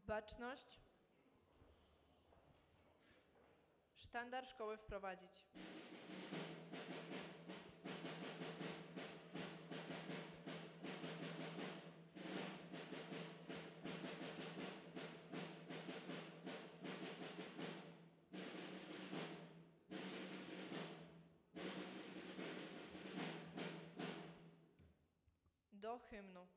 Baczność. Sztandar szkoły wprowadzić. Do hymnu.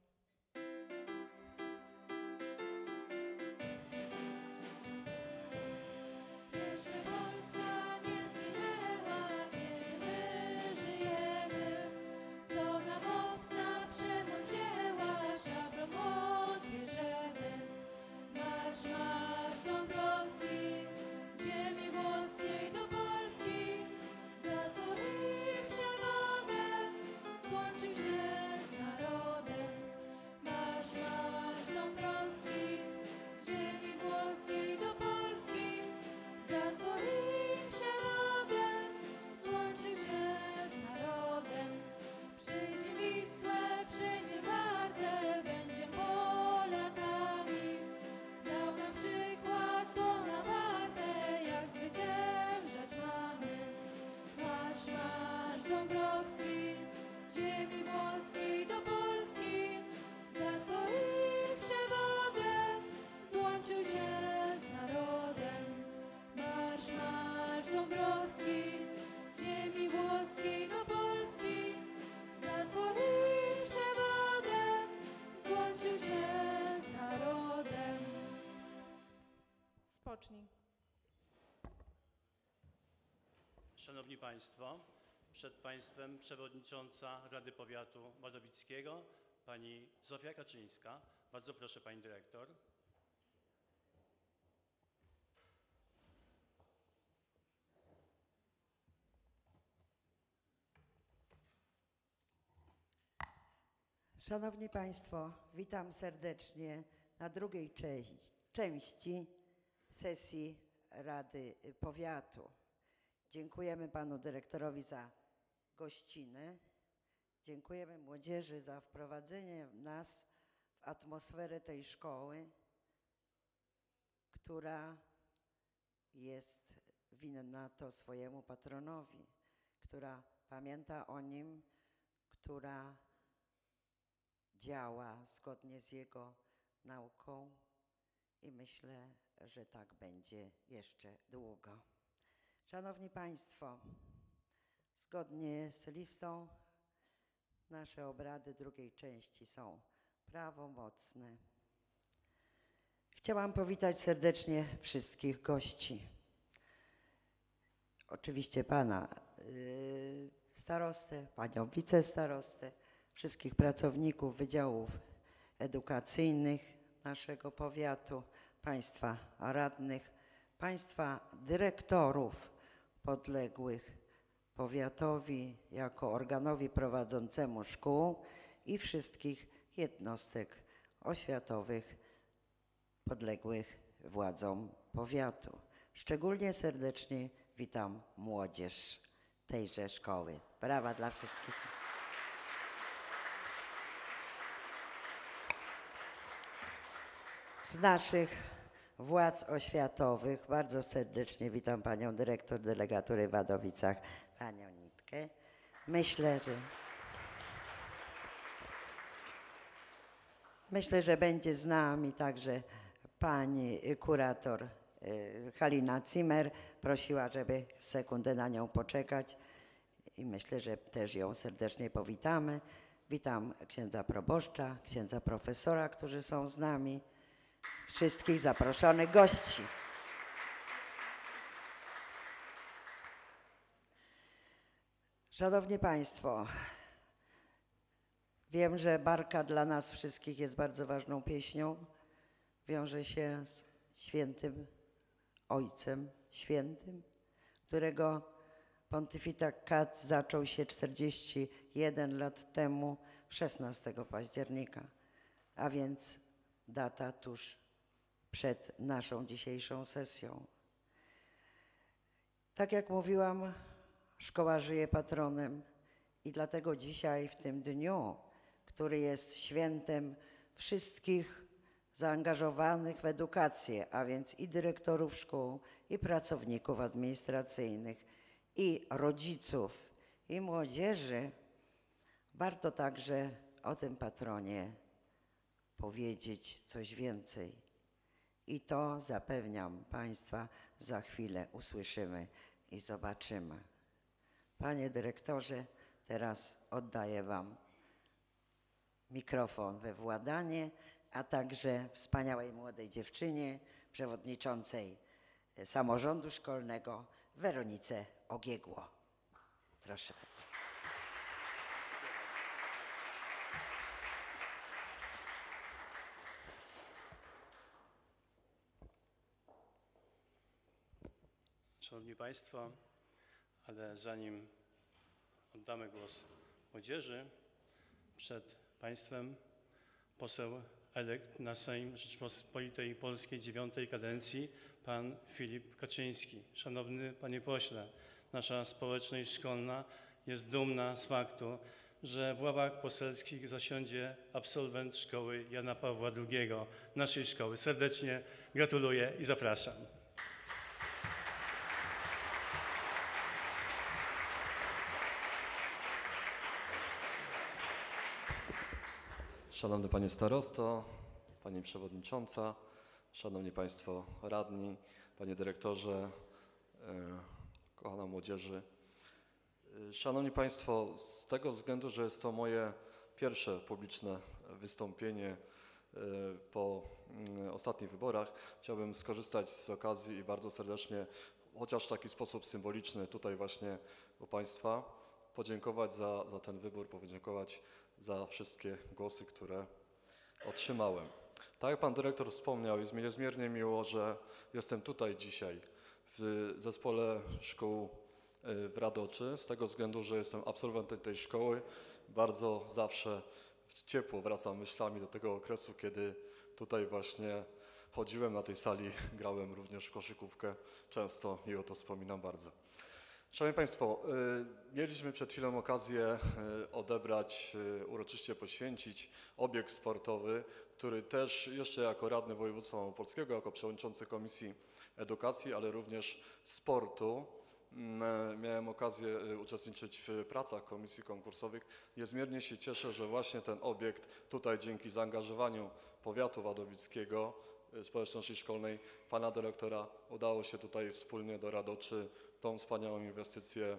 Spocznij. Szanowni Państwo, przed Państwem przewodnicząca Rady Powiatu wadowickiego, pani Zofia Kaczyńska. Bardzo proszę, pani dyrektor. Szanowni Państwo, witam serdecznie na drugiej części sesji Rady Powiatu. Dziękujemy panu dyrektorowi za gościnę. Dziękujemy młodzieży za wprowadzenie nas w atmosferę tej szkoły, która jest winna to swojemu patronowi, która pamięta o nim, która działa zgodnie z jego nauką i myślę, że tak będzie jeszcze długo. Szanowni Państwo, zgodnie z listą nasze obrady drugiej części są prawomocne. Chciałam powitać serdecznie wszystkich gości. Oczywiście pana starostę, panią wicestarostę, wszystkich pracowników wydziałów edukacyjnych naszego powiatu, państwa radnych, państwa dyrektorów podległych powiatowi jako organowi prowadzącemu szkół i wszystkich jednostek oświatowych podległych władzom powiatu. Szczególnie serdecznie witam młodzież tejże szkoły. Brawa dla wszystkich. Z naszych władz oświatowych bardzo serdecznie witam panią dyrektor delegatury w Wadowicach, panią Nitkę. Myślę, że będzie z nami także pani kurator Halina Zimmer. Prosiła, żeby sekundę na nią poczekać i myślę, że też ją serdecznie powitamy. Witam księdza proboszcza, księdza profesora, którzy są z nami. Wszystkich zaproszonych gości. Szanowni Państwo, wiem, że Barka dla nas wszystkich jest bardzo ważną pieśnią. Wiąże się z świętym Ojcem Świętym, którego pontyfikat zaczął się 41 lat temu, 16 października, a więc data tuż przed naszą dzisiejszą sesją. Tak jak mówiłam, szkoła żyje patronem i dlatego dzisiaj w tym dniu, który jest świętem wszystkich zaangażowanych w edukację, a więc i dyrektorów szkół, i pracowników administracyjnych, i rodziców, i młodzieży, warto także o tym patronie powiedzieć coś więcej. I to, zapewniam Państwa, za chwilę usłyszymy i zobaczymy. Panie dyrektorze, teraz oddaję Wam mikrofon we władanie, a także wspaniałej młodej dziewczynie, przewodniczącej samorządu szkolnego Weronice Ogiegło. Proszę bardzo. Szanowni Państwo, ale zanim oddamy głos młodzieży, przed Państwem poseł elekt na Sejm Rzeczypospolitej Polskiej IX kadencji, pan Filip Kaczyński. Szanowny Panie Pośle, nasza społeczność szkolna jest dumna z faktu, że w ławach poselskich zasiądzie absolwent szkoły Jana Pawła II, naszej szkoły. Serdecznie gratuluję i zapraszam. Szanowny Panie Starosto, Pani Przewodnicząca, Szanowni Państwo Radni, Panie Dyrektorze, kochana młodzieży. Szanowni Państwo, z tego względu, że jest to moje pierwsze publiczne wystąpienie po ostatnich wyborach, chciałbym skorzystać z okazji i bardzo serdecznie, chociaż w taki sposób symboliczny tutaj właśnie u Państwa, podziękować za ten wybór, podziękować za wszystkie głosy, które otrzymałem. Tak jak Pan Dyrektor wspomniał, jest mi niezmiernie miło, że jestem tutaj dzisiaj w zespole szkół w Radoczy, z tego względu, że jestem absolwentem tej szkoły. Bardzo zawsze ciepło wracam myślami do tego okresu, kiedy tutaj właśnie chodziłem na tej sali, grałem również w koszykówkę. Często i o to wspominam bardzo. Szanowni Państwo, mieliśmy przed chwilą okazję odebrać, uroczyście poświęcić obiekt sportowy, który też jeszcze jako radny województwa małopolskiego, jako przewodniczący Komisji Edukacji, ale również Sportu, miałem okazję uczestniczyć w pracach komisji konkursowych. Niezmiernie się cieszę, że właśnie ten obiekt tutaj dzięki zaangażowaniu powiatu wadowickiego, społeczności szkolnej, pana dyrektora, udało się tutaj wspólnie do Radoczy tą wspaniałą inwestycję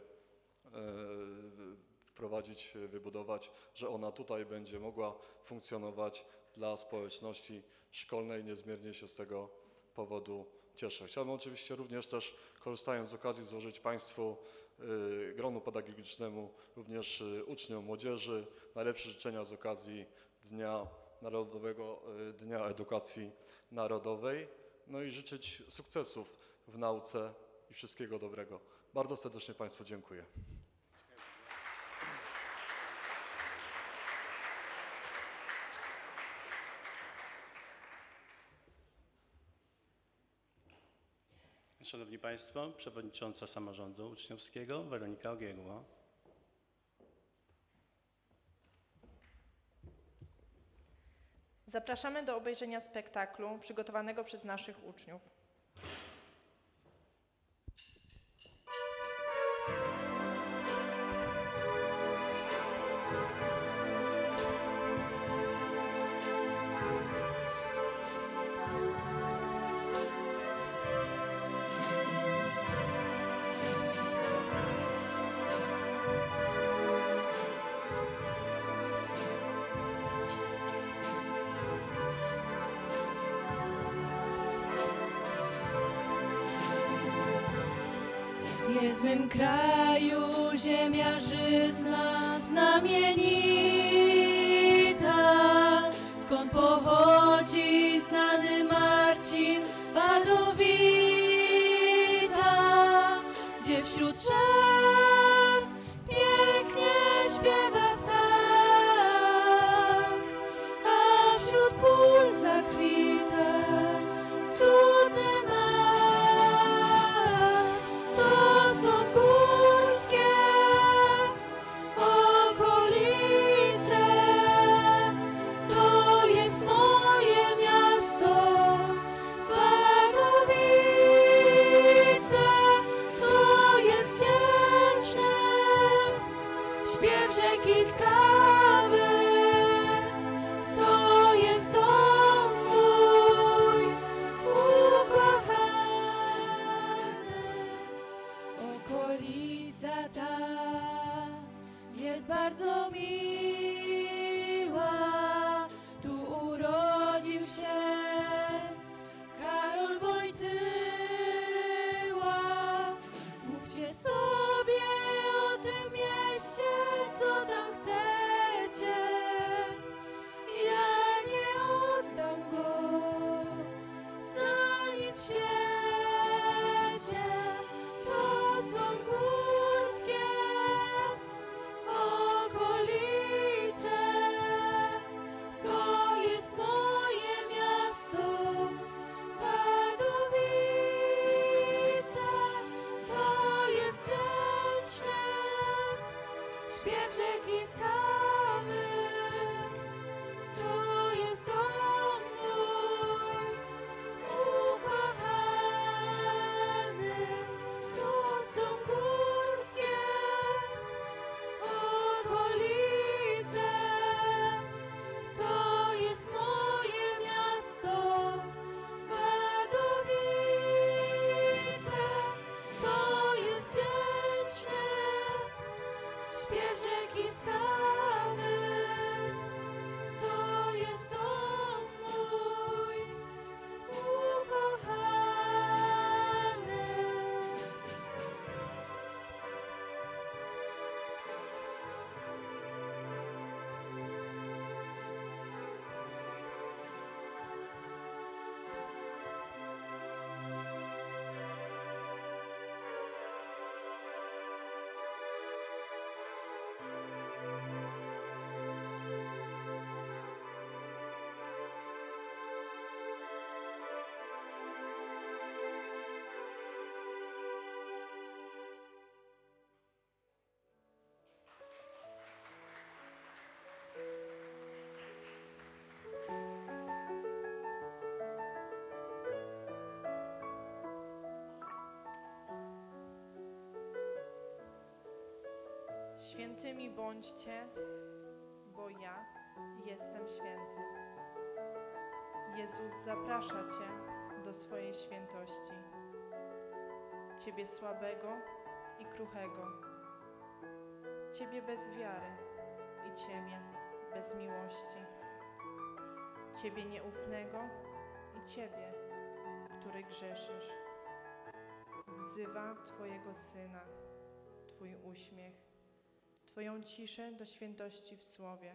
wprowadzić, wybudować, że ona tutaj będzie mogła funkcjonować dla społeczności szkolnej. Niezmiernie się z tego powodu cieszę. Chciałbym oczywiście również też, korzystając z okazji, złożyć Państwu, gronu pedagogicznemu, również uczniom, młodzieży, najlepsze życzenia z okazji Narodowego Dnia Edukacji Narodowej, no i życzyć sukcesów w nauce i wszystkiego dobrego. Bardzo serdecznie Państwu dziękuję. Szanowni Państwo, przewodnicząca samorządu uczniowskiego Weronika Ogiegło. Zapraszamy do obejrzenia spektaklu przygotowanego przez naszych uczniów. Jest w mym kraju ziemia żyzna, znamienita, skąd pochodzi znany Marcin Wadowita, gdzie wśród drzew pięknie śpiewa ptak, a wśród pól zakwita cudny okolice, to jest moje miasto. Świętymi bądźcie, bo ja jestem święty. Jezus zaprasza Cię do swojej świętości. Ciebie słabego i kruchego. Ciebie bez wiary i Ciebie bez miłości. Ciebie nieufnego i Ciebie, który grzeszysz. Wzywa Twojego Syna, Twój uśmiech, Twoją ciszę do świętości w słowie.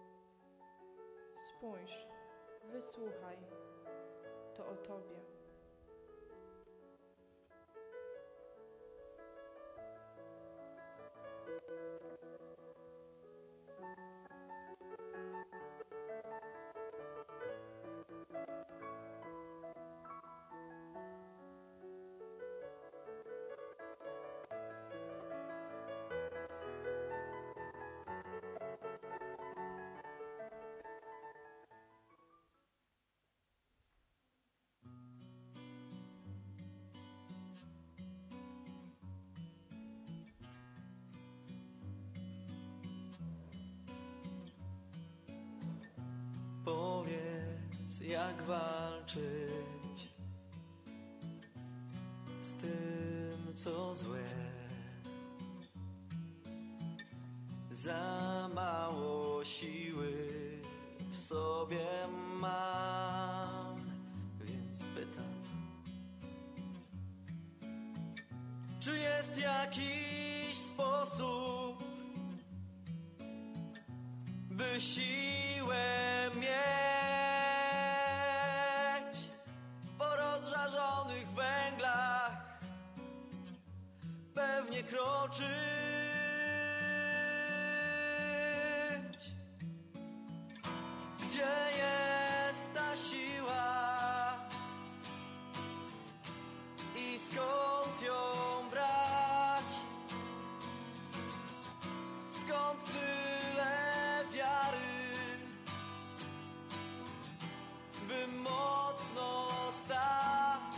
Spójrz, wysłuchaj, to o Tobie. Powiedz, jak walczyć z tym, co złe. Za mało siły w sobie mam, więc pytam, czy jest jakiś sposób, by siłę mieć po rozżarzonych węglach, pewnie kroczyć. Gdzie jest ta siła i skąd ją brać? Skąd tyle wiary, by mocno stać?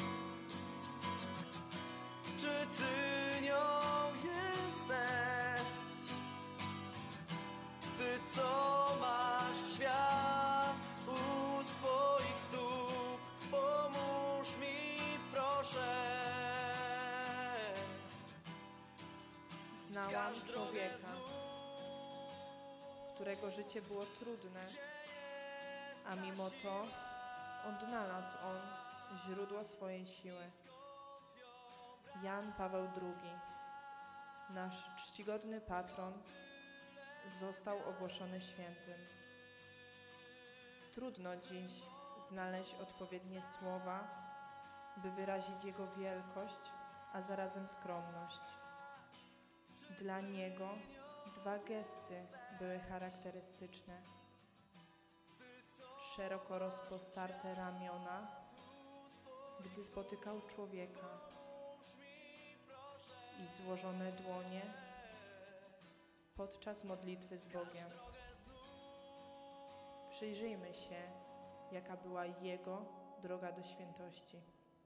Czy Ty nią jesteś? Ty, co masz świat u swoich stóp, pomóż mi, proszę. Znałam człowieka, którego życie było trudne, a mimo to odnalazł on źródło swojej siły. Jan Paweł II, nasz czcigodny patron, został ogłoszony świętym. Trudno dziś znaleźć odpowiednie słowa, by wyrazić jego wielkość, a zarazem skromność. Dla niego dwa gesty były charakterystyczne. Szeroko rozpostarte ramiona, gdy spotykał człowieka, i złożone dłonie podczas modlitwy z Bogiem. Przyjrzyjmy się, jaka była jego droga do świętości.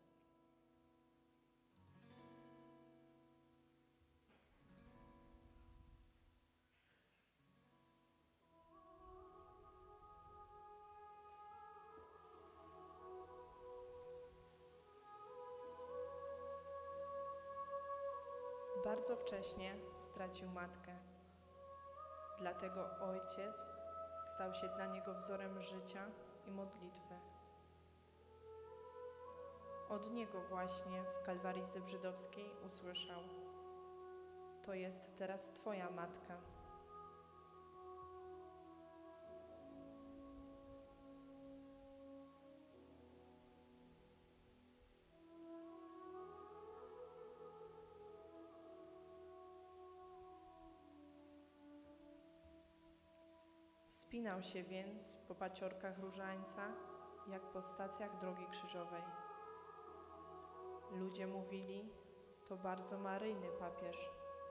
Bardzo wcześnie stracił matkę. Dlatego ojciec stał się dla niego wzorem życia i modlitwy. Od niego właśnie w Kalwarii Zebrzydowskiej usłyszał: to jest teraz Twoja matka. Wspinał się więc po paciorkach Różańca, jak po stacjach drogi krzyżowej. Ludzie mówili, to bardzo maryjny papież.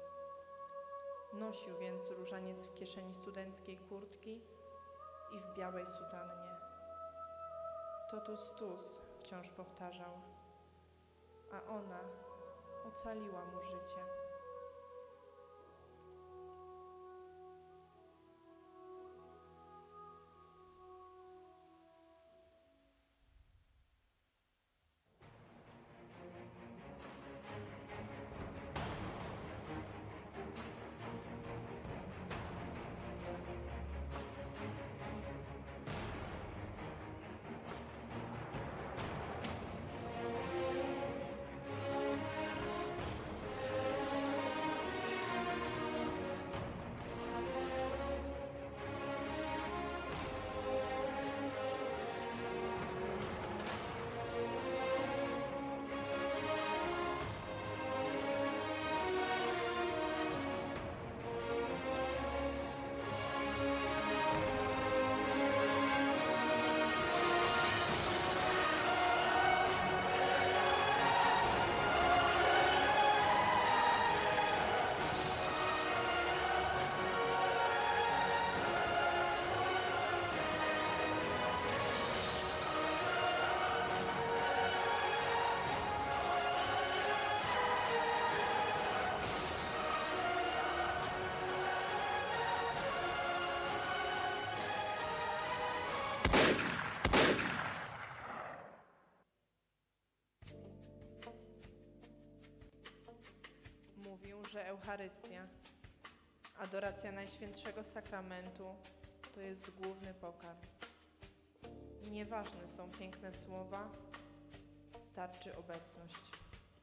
Nosił więc różaniec w kieszeni studenckiej kurtki i w białej sutannie. Totus tus wciąż powtarzał, a ona ocaliła mu życie. że Eucharystia, adoracja Najświętszego Sakramentu, to jest główny pokarm. Nieważne są piękne słowa, starczy obecność.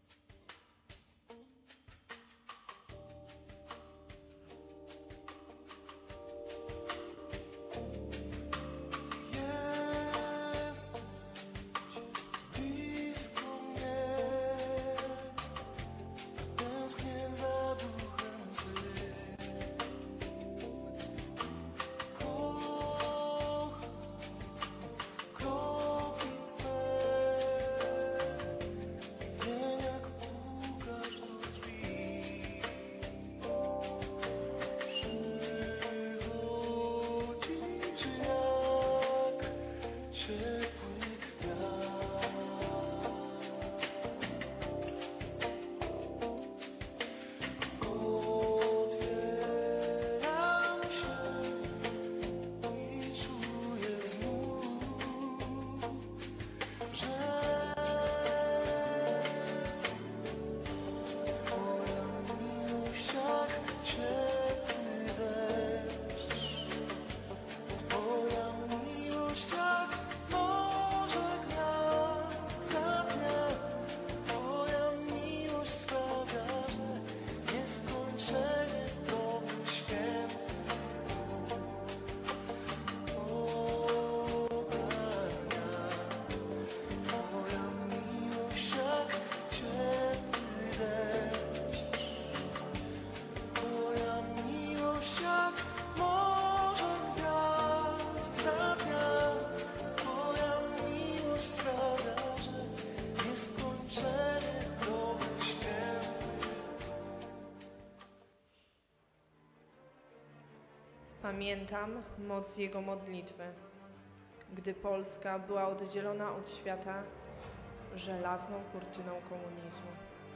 Pamiętam moc Jego modlitwy, gdy Polska była oddzielona od świata żelazną kurtyną komunizmu.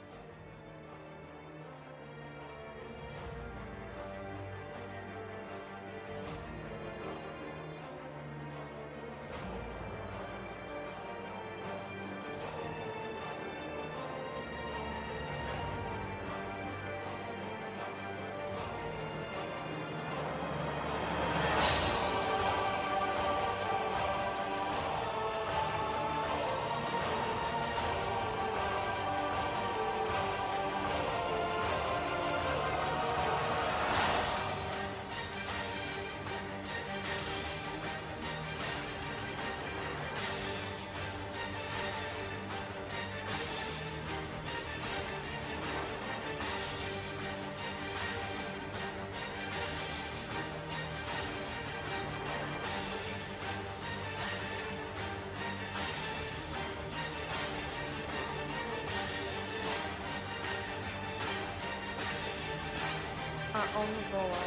A On wołał: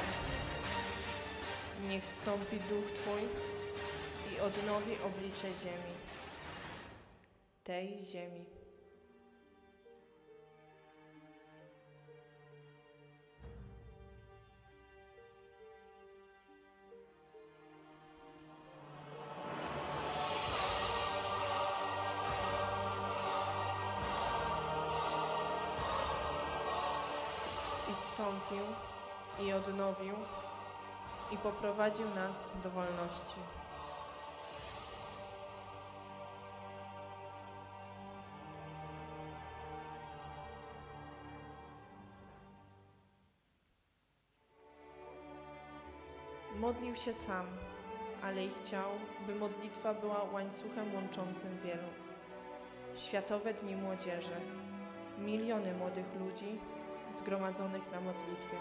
niech stąpi duch Twój i odnowi oblicze ziemi, tej ziemi. I zstąpił, i odnowił, i poprowadził nas do wolności. Modlił się sam, ale i chciał, by modlitwa była łańcuchem łączącym wielu. Światowe Dni Młodzieży, miliony młodych ludzi zgromadzonych na modlitwie.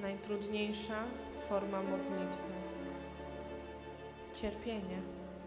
najtrudniejsza forma modlitwy. Cierpienie.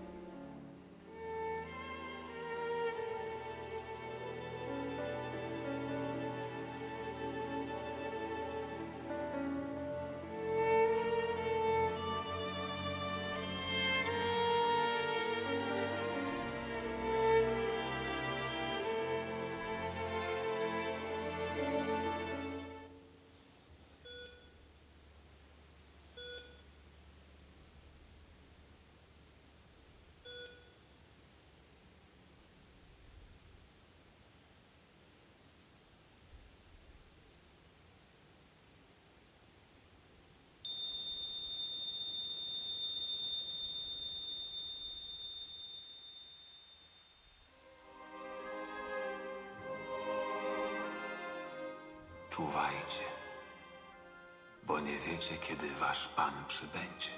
Czuwajcie, bo nie wiecie, kiedy wasz Pan przybędzie.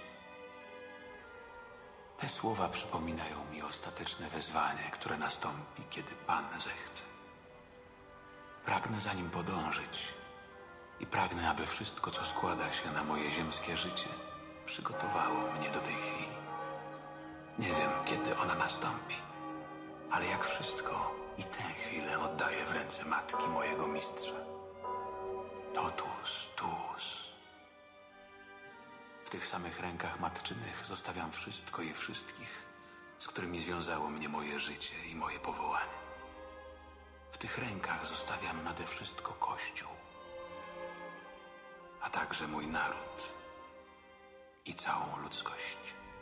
Te słowa przypominają mi ostateczne wezwanie, które nastąpi, kiedy Pan zechce. Pragnę za nim podążyć i pragnę, aby wszystko, co składa się na moje ziemskie życie, przygotowało mnie do tej chwili. Nie wiem, kiedy ona nastąpi, ale jak wszystko i tę chwilę oddaję w ręce matki mojego mistrza. Totus tuus. W tych samych rękach matczynych zostawiam wszystko i wszystkich, z którymi związało mnie moje życie i moje powołanie. W tych rękach zostawiam nade wszystko Kościół, a także mój naród i całą ludzkość.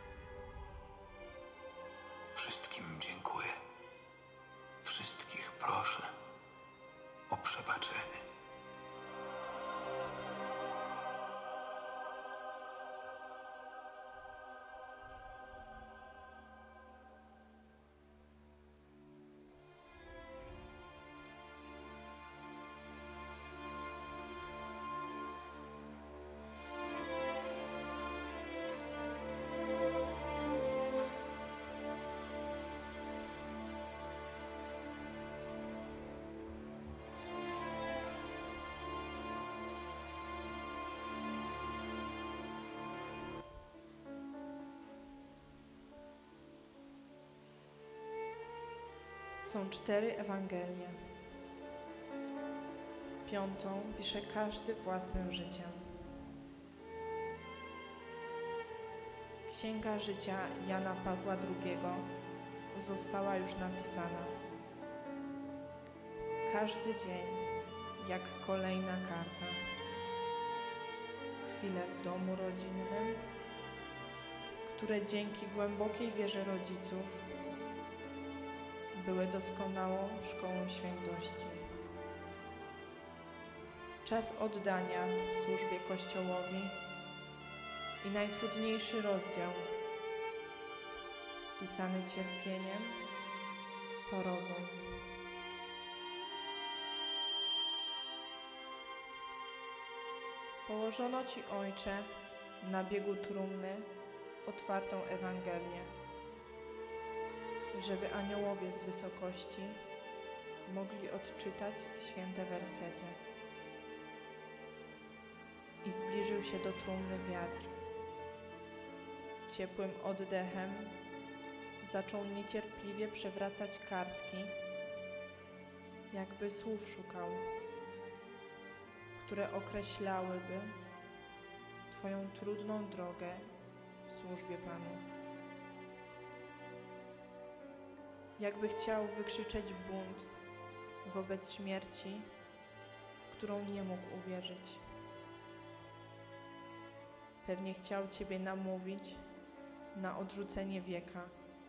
Wszystkim dziękuję. Wszystkich proszę o przebaczenie. Są 4 Ewangelie. 5. pisze każdy własnym życiem. Księga życia Jana Pawła II została już napisana. Każdy dzień jak kolejna karta. Chwile w domu rodzinnym, które dzięki głębokiej wierze rodziców były doskonałą szkołą świętości. Czas oddania w służbie Kościołowi i najtrudniejszy rozdział, pisany cierpieniem, chorobą. Położono Ci, Ojcze, na biegu trumny otwartą Ewangelię, żeby aniołowie z wysokości mogli odczytać święte wersety. I zbliżył się do trumny wiatr. Ciepłym oddechem zaczął niecierpliwie przewracać kartki, jakby słów szukał, które określałyby Twoją trudną drogę w służbie Panu. Jakby chciał wykrzyczeć bunt wobec śmierci, w którą nie mógł uwierzyć. Pewnie chciał Ciebie namówić na odrzucenie wieka,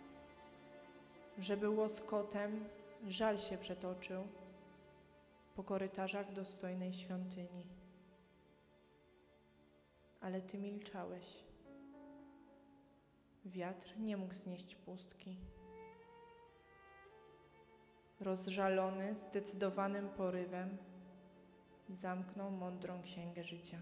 żeby łoskotem żal się przetoczył po korytarzach dostojnej świątyni. Ale Ty milczałeś. Wiatr nie mógł znieść pustki. Rozżalony, zdecydowanym porywem zamknął mądrą księgę życia.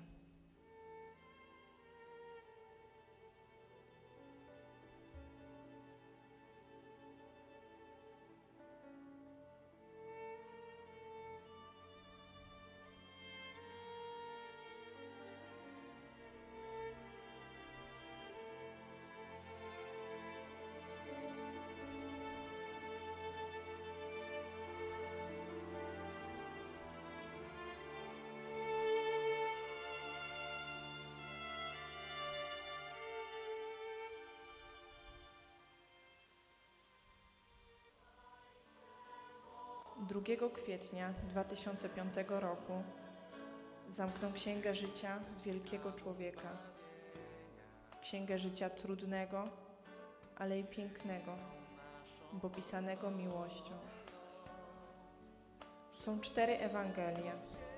2 kwietnia 2005 roku zamknął Księgę Życia wielkiego człowieka. Księgę Życia trudnego, ale i pięknego, bo pisanego miłością. Są 4 Ewangelie.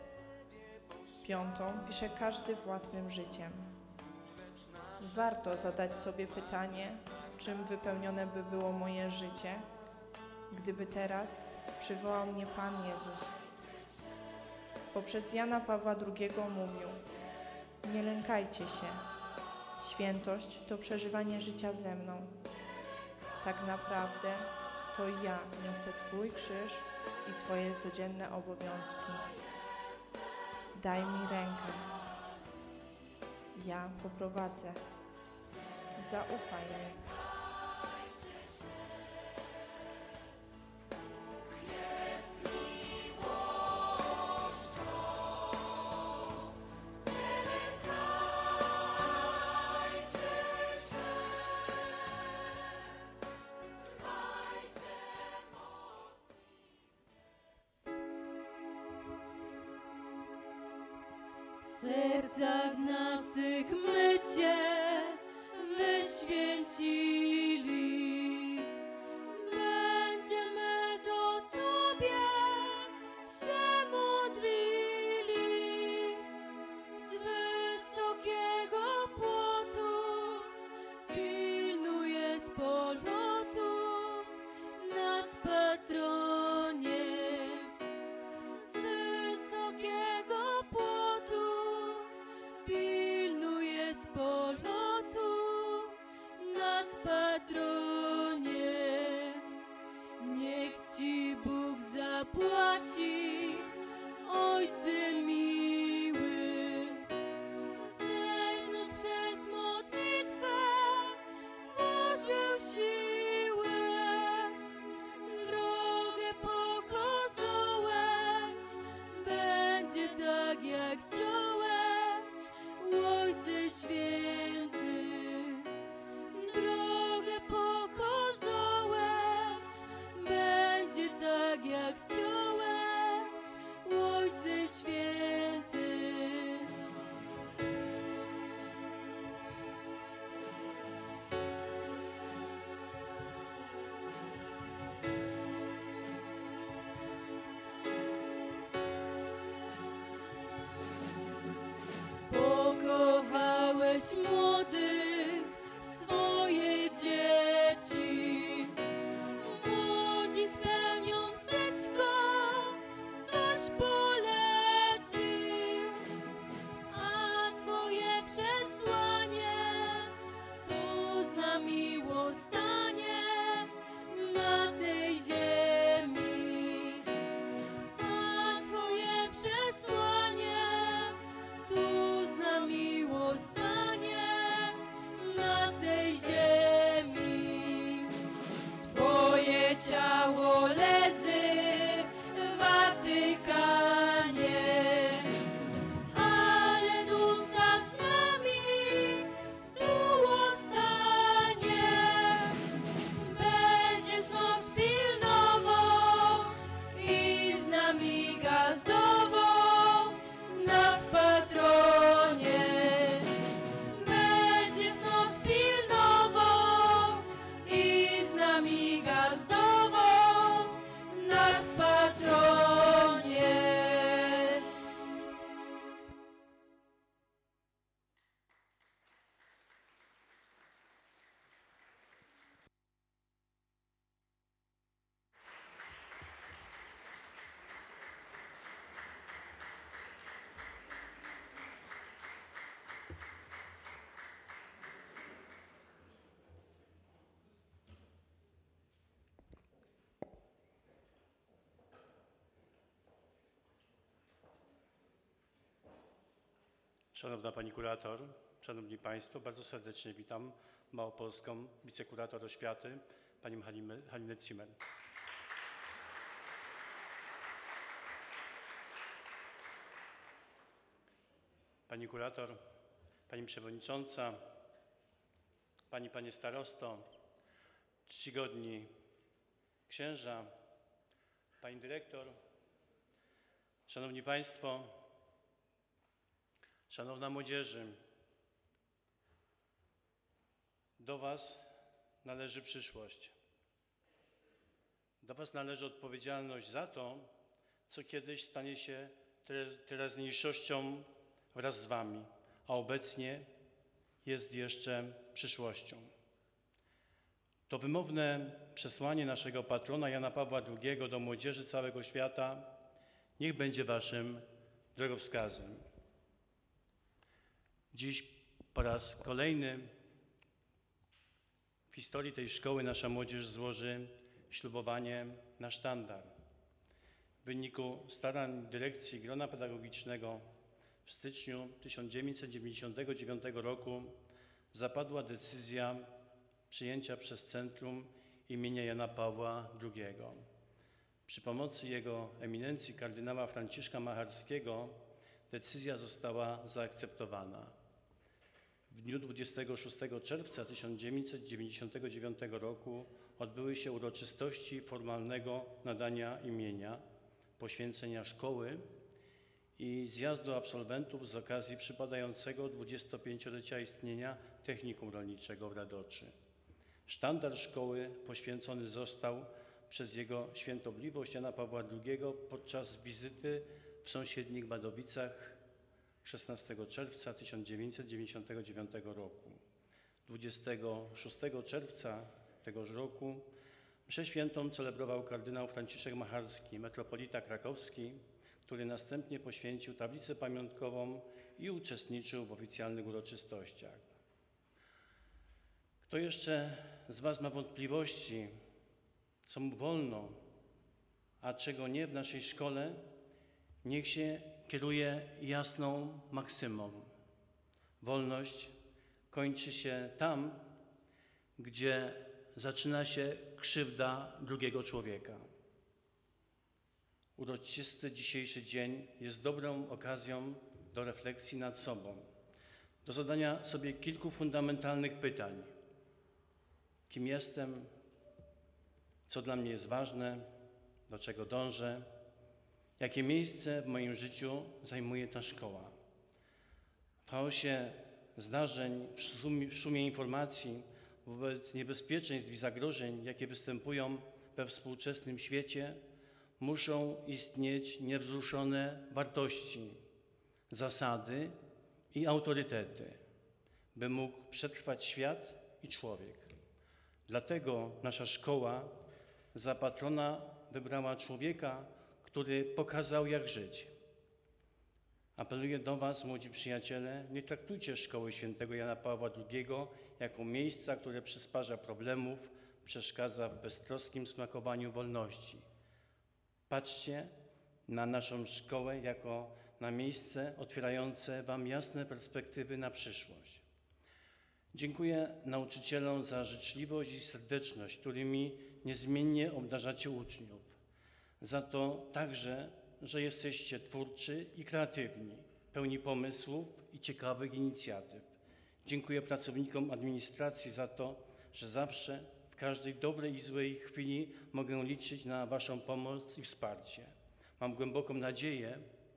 5. pisze każdy własnym życiem. Warto zadać sobie pytanie, czym wypełnione by było moje życie, gdyby teraz przywołał mnie Pan Jezus. Poprzez Jana Pawła II mówił: nie lękajcie się. Świętość to przeżywanie życia ze mną. Tak naprawdę to ja niosę Twój krzyż i Twoje codzienne obowiązki. Daj mi rękę. Ja poprowadzę. Zaufaj mi. W sercach naszych my Cię wyświęcili. Będziemy do Tobie się modlili. Z wysokiego płotu pilnuje z polotu nas patronie. Z wysokiego płotu pilnuje z polotu nas patronie. Niech Ci Bóg zapłaci, Ojcze miły. Ześ noc przez modlitwę włożył siłę. Drogę pokazałeś, będzie tak jak chciałeś, Ojcze Święty. Drogę pokazałeś, będzie tak jak chciałeś, Ojcze Święty. Pokochałeś młodych swoje dzieci. Młodzi spełnią wszystko, coś poleci. A Twoje przesłanie to zna miło stanie na tej ziemi. A Twoje przesłanie tu zna miło stanie na tej ziemi. Twoje ciało leży w Watykanie, ale dusza z nami tu ostanie. Będzie znów pilnował i z nami gazdował nas patronie. Będzie znów pilnował i z nami gazdował nas patronie. Szanowna Pani Kurator, Szanowni Państwo, bardzo serdecznie witam małopolską wicekurator oświaty, Panią Halinę Zimmer. Pani Kurator, Pani Przewodnicząca, Panie Starosto, czcigodni księża, Pani dyrektor, szanowni państwo, szanowna młodzieży, do was należy przyszłość. Do was należy odpowiedzialność za to, co kiedyś stanie się teraźniejszością wraz z wami, a obecnie jest jeszcze przyszłością. To wymowne przesłanie naszego patrona Jana Pawła II do młodzieży całego świata niech będzie waszym drogowskazem. Dziś po raz kolejny w historii tej szkoły nasza młodzież złoży ślubowanie na sztandar. W wyniku starań dyrekcji grona pedagogicznego w styczniu 1999 roku zapadła decyzja przyjęcia przez Centrum imienia Jana Pawła II. Przy pomocy Jego Eminencji kardynała Franciszka Macharskiego decyzja została zaakceptowana. W dniu 26 czerwca 1999 roku odbyły się uroczystości formalnego nadania imienia, poświęcenia szkoły i zjazdu absolwentów z okazji przypadającego 25-lecia istnienia Technikum Rolniczego w Radoczy. Sztandar szkoły poświęcony został przez Jego Świętobliwość Jana Pawła II podczas wizyty w sąsiednich Badowicach 16 czerwca 1999 roku. 26 czerwca tegoż roku mszę świętą celebrował kardynał Franciszek Macharski, metropolita krakowski, który następnie poświęcił tablicę pamiątkową i uczestniczył w oficjalnych uroczystościach. Kto jeszcze z was ma wątpliwości, co mu wolno, a czego nie w naszej szkole, niech się kieruje jasną maksymą. Wolność kończy się tam, gdzie zaczyna się krzywda drugiego człowieka. Uroczysty dzisiejszy dzień jest dobrą okazją do refleksji nad sobą, do zadania sobie kilku fundamentalnych pytań. Kim jestem? Co dla mnie jest ważne? Do czego dążę? Jakie miejsce w moim życiu zajmuje ta szkoła? W chaosie zdarzeń, w szumie informacji, wobec niebezpieczeństw i zagrożeń, jakie występują we współczesnym świecie, muszą istnieć niewzruszone wartości, zasady i autorytety, by mógł przetrwać świat i człowiek. Dlatego nasza szkoła za patrona wybrała człowieka, który pokazał, jak żyć. Apeluję do was, młodzi przyjaciele, nie traktujcie szkoły świętego Jana Pawła II jako miejsca, które przysparza problemów, przeszkadza w beztroskim smakowaniu wolności. Patrzcie na naszą szkołę jako na miejsce otwierające wam jasne perspektywy na przyszłość. Dziękuję nauczycielom za życzliwość i serdeczność, którymi niezmiennie obdarzacie uczniów. Za to także, że jesteście twórczy i kreatywni, pełni pomysłów i ciekawych inicjatyw. Dziękuję pracownikom administracji za to, że zawsze, w każdej dobrej i złej chwili mogę liczyć na waszą pomoc i wsparcie. Mam głęboką nadzieję,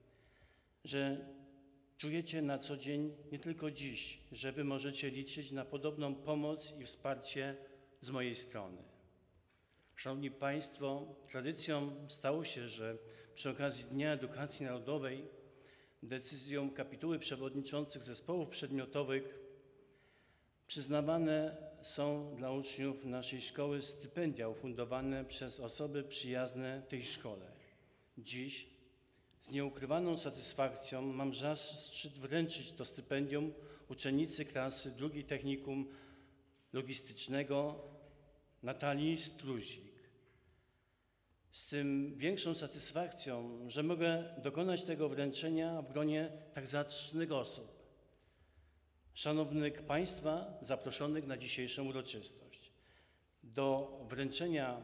że czujecie na co dzień, nie tylko dziś, że wy możecie liczyć na podobną pomoc i wsparcie z mojej strony. Szanowni Państwo, tradycją stało się, że przy okazji Dnia Edukacji Narodowej decyzją kapituły przewodniczących zespołów przedmiotowych przyznawane są dla uczniów naszej szkoły stypendia ufundowane przez osoby przyjazne tej szkole. Dziś z nieukrywaną satysfakcją mam zaszczyt wręczyć to stypendium uczennicy klasy II Technikum Logistycznego Natalii Struzik. Z tym większą satysfakcją, że mogę dokonać tego wręczenia w gronie tak zacnych osób. Szanownych Państwa zaproszonych na dzisiejszą uroczystość. Do wręczenia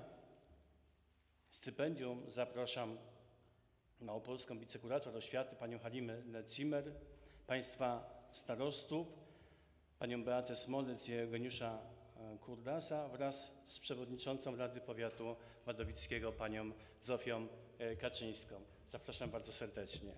stypendium zapraszam małopolską wicekurator oświaty panią Halimę Zimmer, Państwa starostów, panią Beatę Smolec i Eugeniusza Kurdasa wraz z przewodniczącą Rady Powiatu Wadowickiego panią Zofią Kaczyńską. Zapraszam bardzo serdecznie.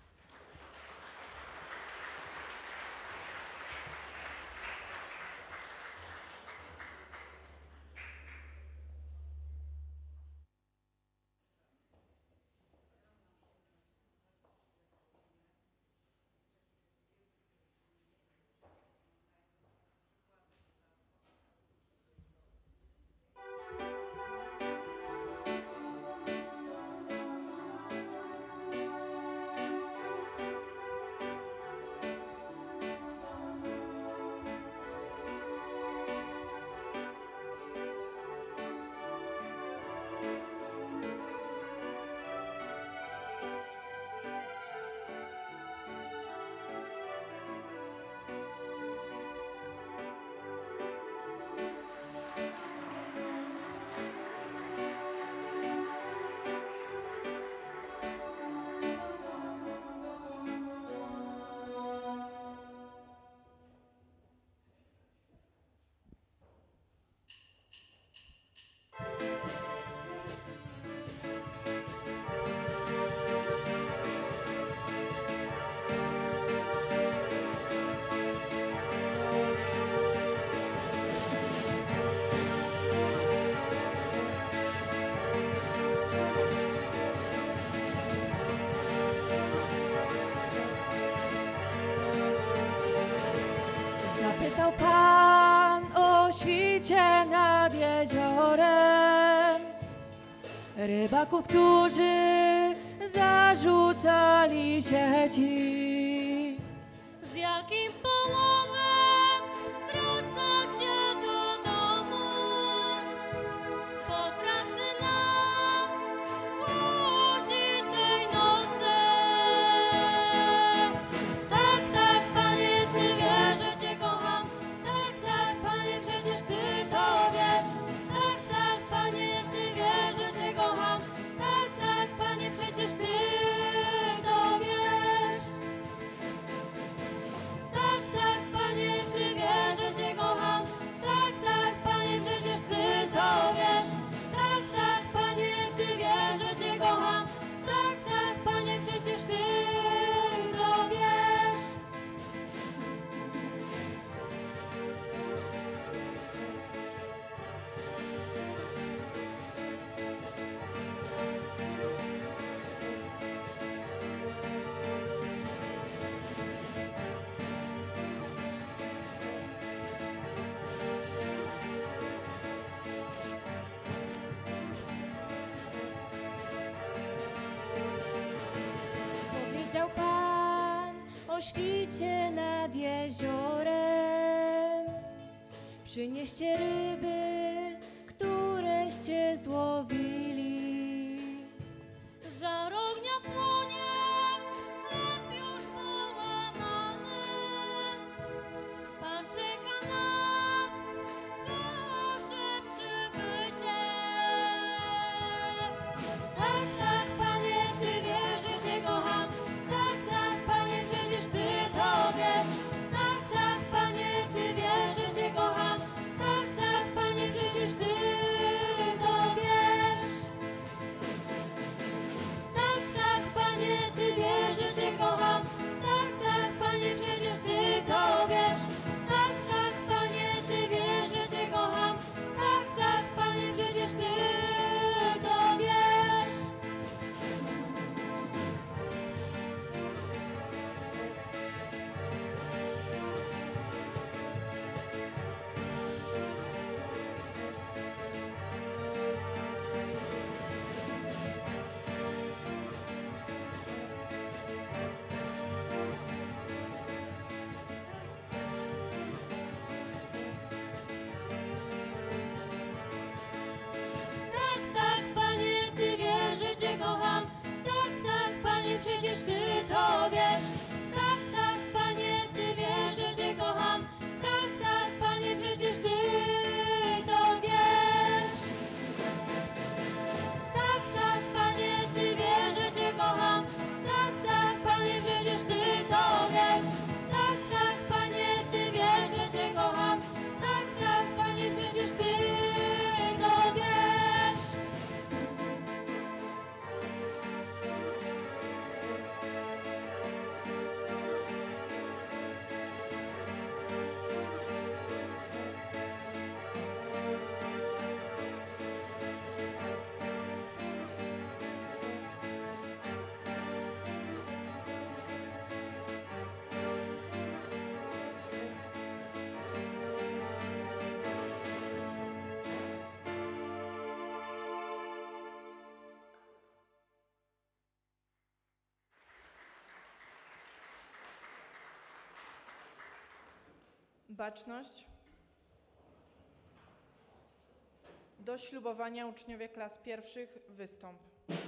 Zapytał Pan o świcie nad jeziorem rybaków, którzy zarzucali sieci. Z jakim połowem wracacie do domu po pracy na łodzi tej nocy? Tak, tak, Panie, Ty wiesz, że Cię kocham. Tak, tak, Panie, przecież Ty to wiesz. Tak, tak, Panie, Ty wiesz, że Cię kocham. Tak, tak, Panie, przecież Ty to wiesz. Tak, tak, Panie, Ty wiesz, że Cię kocham. Tak, tak, Panie, przecież Ty to wiesz. Tak, tak, Panie, Ty wiesz, że Cię kocham. Tak, tak, Panie, przecież Ty to wiesz. Powiedział Pan o świcie nad jeziorem. Przynieście ryby, któreście złowili. Żarownia płonie, chleb już połamany. Pan czeka na wasze przybycie. Tak, tak, Panie, Ty wiesz, że Cię kocham. Tak, tak, Panie, przecież Ty to wiesz. Tak, tak, Panie, Ty wiesz, że Cię kocham. Tak, tak, Panie, przecież Ty to wiesz. Baczność. Do ślubowania uczniowie klas pierwszych wystąp.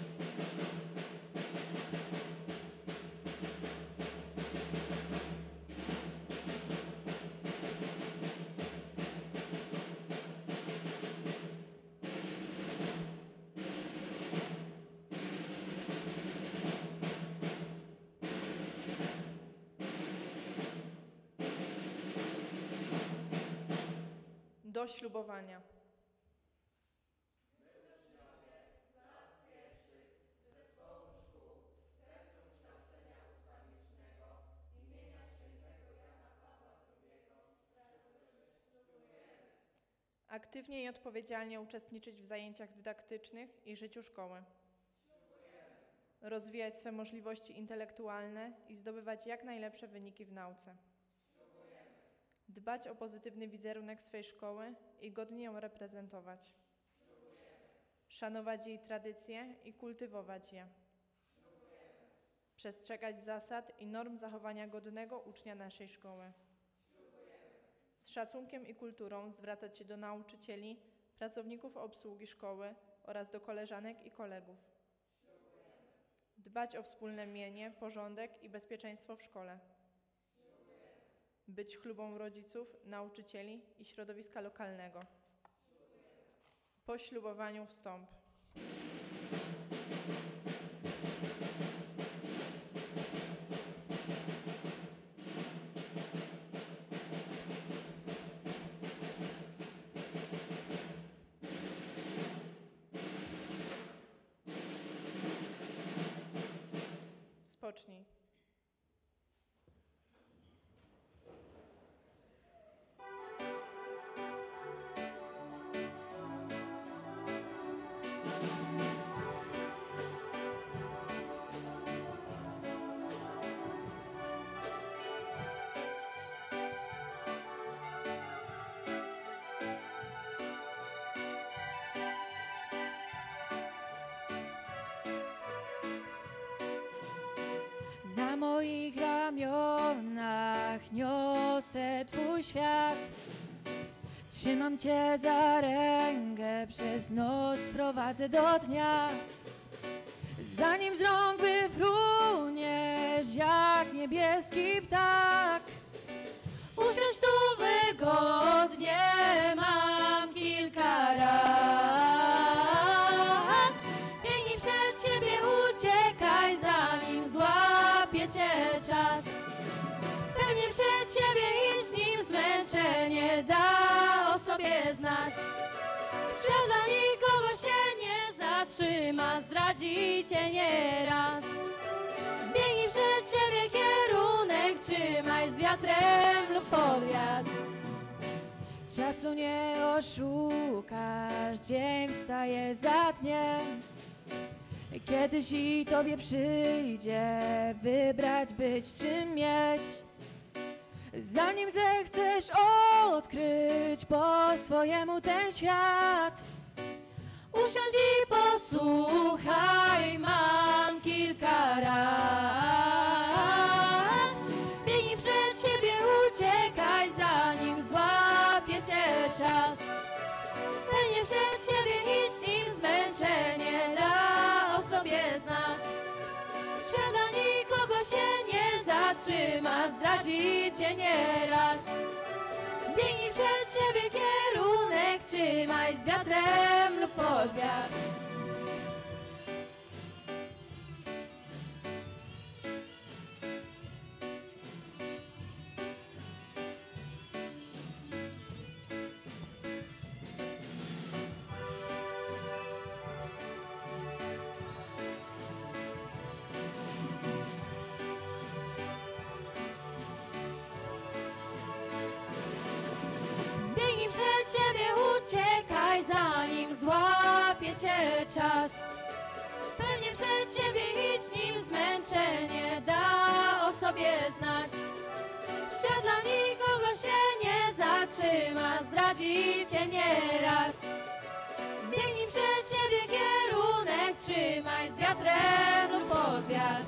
Do ślubowania. Aktywnie i odpowiedzialnie uczestniczyć w zajęciach dydaktycznych i życiu szkoły. Rozwijać swe możliwości intelektualne i zdobywać jak najlepsze wyniki w nauce. Dbać o pozytywny wizerunek swej szkoły i godnie ją reprezentować. Szanować jej tradycje i kultywować je. Przestrzegać zasad i norm zachowania godnego ucznia naszej szkoły. Z szacunkiem i kulturą zwracać się do nauczycieli, pracowników obsługi szkoły oraz do koleżanek i kolegów. Dbać o wspólne mienie, porządek i bezpieczeństwo w szkole. Być chlubą rodziców, nauczycieli i środowiska lokalnego. Po ślubowaniu wstąp. Spocznij. Na moich ramionach niosę Twój świat. Trzymam Cię za rękę, przez noc prowadzę do dnia. Zanim z rąk wyfruniesz jak niebieski ptak, usiądź tu wygodnie, mam kilka rad. Biegnij przed siebie, uciekaj, zanim złapie Cię czas. Pewnie przed siebie idź, nim zmęczenie da o sobie znać. Świat dla nikogo się nie zatrzyma, zdradzi Cię nieraz. Biegnij przed siebie, kierunek trzymaj z wiatrem lub pod wiatr. Czasu nie oszukasz, dzień wstaje za dniem. Kiedyś i Tobie przyjdzie wybrać być czym mieć. Zanim zechcesz odkryć po swojemu ten świat, usiądź i posłuchaj, mam kilka rad. Biegnij przed siebie, uciekaj, zanim złapie Cię czas. Pewnie przed siebie idź, nim zmęczenie da o sobie znać. Świat dla nikogo się nie zatrzyma, zdradzi Cię nieraz. Biegnij przed siebie, kierunek trzymaj z wiatrem lub pod wiatr. Biegnij przed siebie, uciekaj, zanim złapie Cię czas. Pewnie przed siebie idź, nim zmęczenie da o sobie znać. Świat dla nikogo się nie zatrzyma, zdradzi Cię nieraz. Biegnij przed siebie, kierunek trzymaj z wiatrem lub pod wiatr.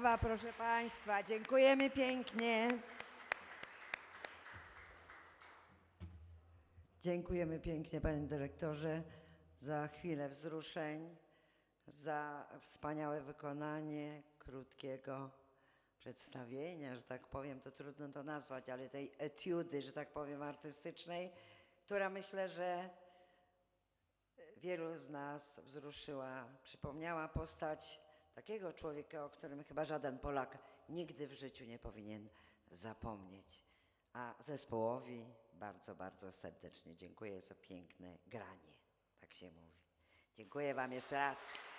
Brawa, proszę Państwa. Dziękujemy pięknie. Dziękujemy pięknie, panie dyrektorze, za chwilę wzruszeń, za wspaniałe wykonanie krótkiego przedstawienia, że tak powiem, to trudno to nazwać, ale tej etiudy, że tak powiem, artystycznej, która myślę, że wielu z nas wzruszyła, przypomniała postać takiego człowieka, o którym chyba żaden Polak nigdy w życiu nie powinien zapomnieć. A zespołowi bardzo, bardzo serdecznie dziękuję za piękne granie, tak się mówi. Dziękuję wam jeszcze raz.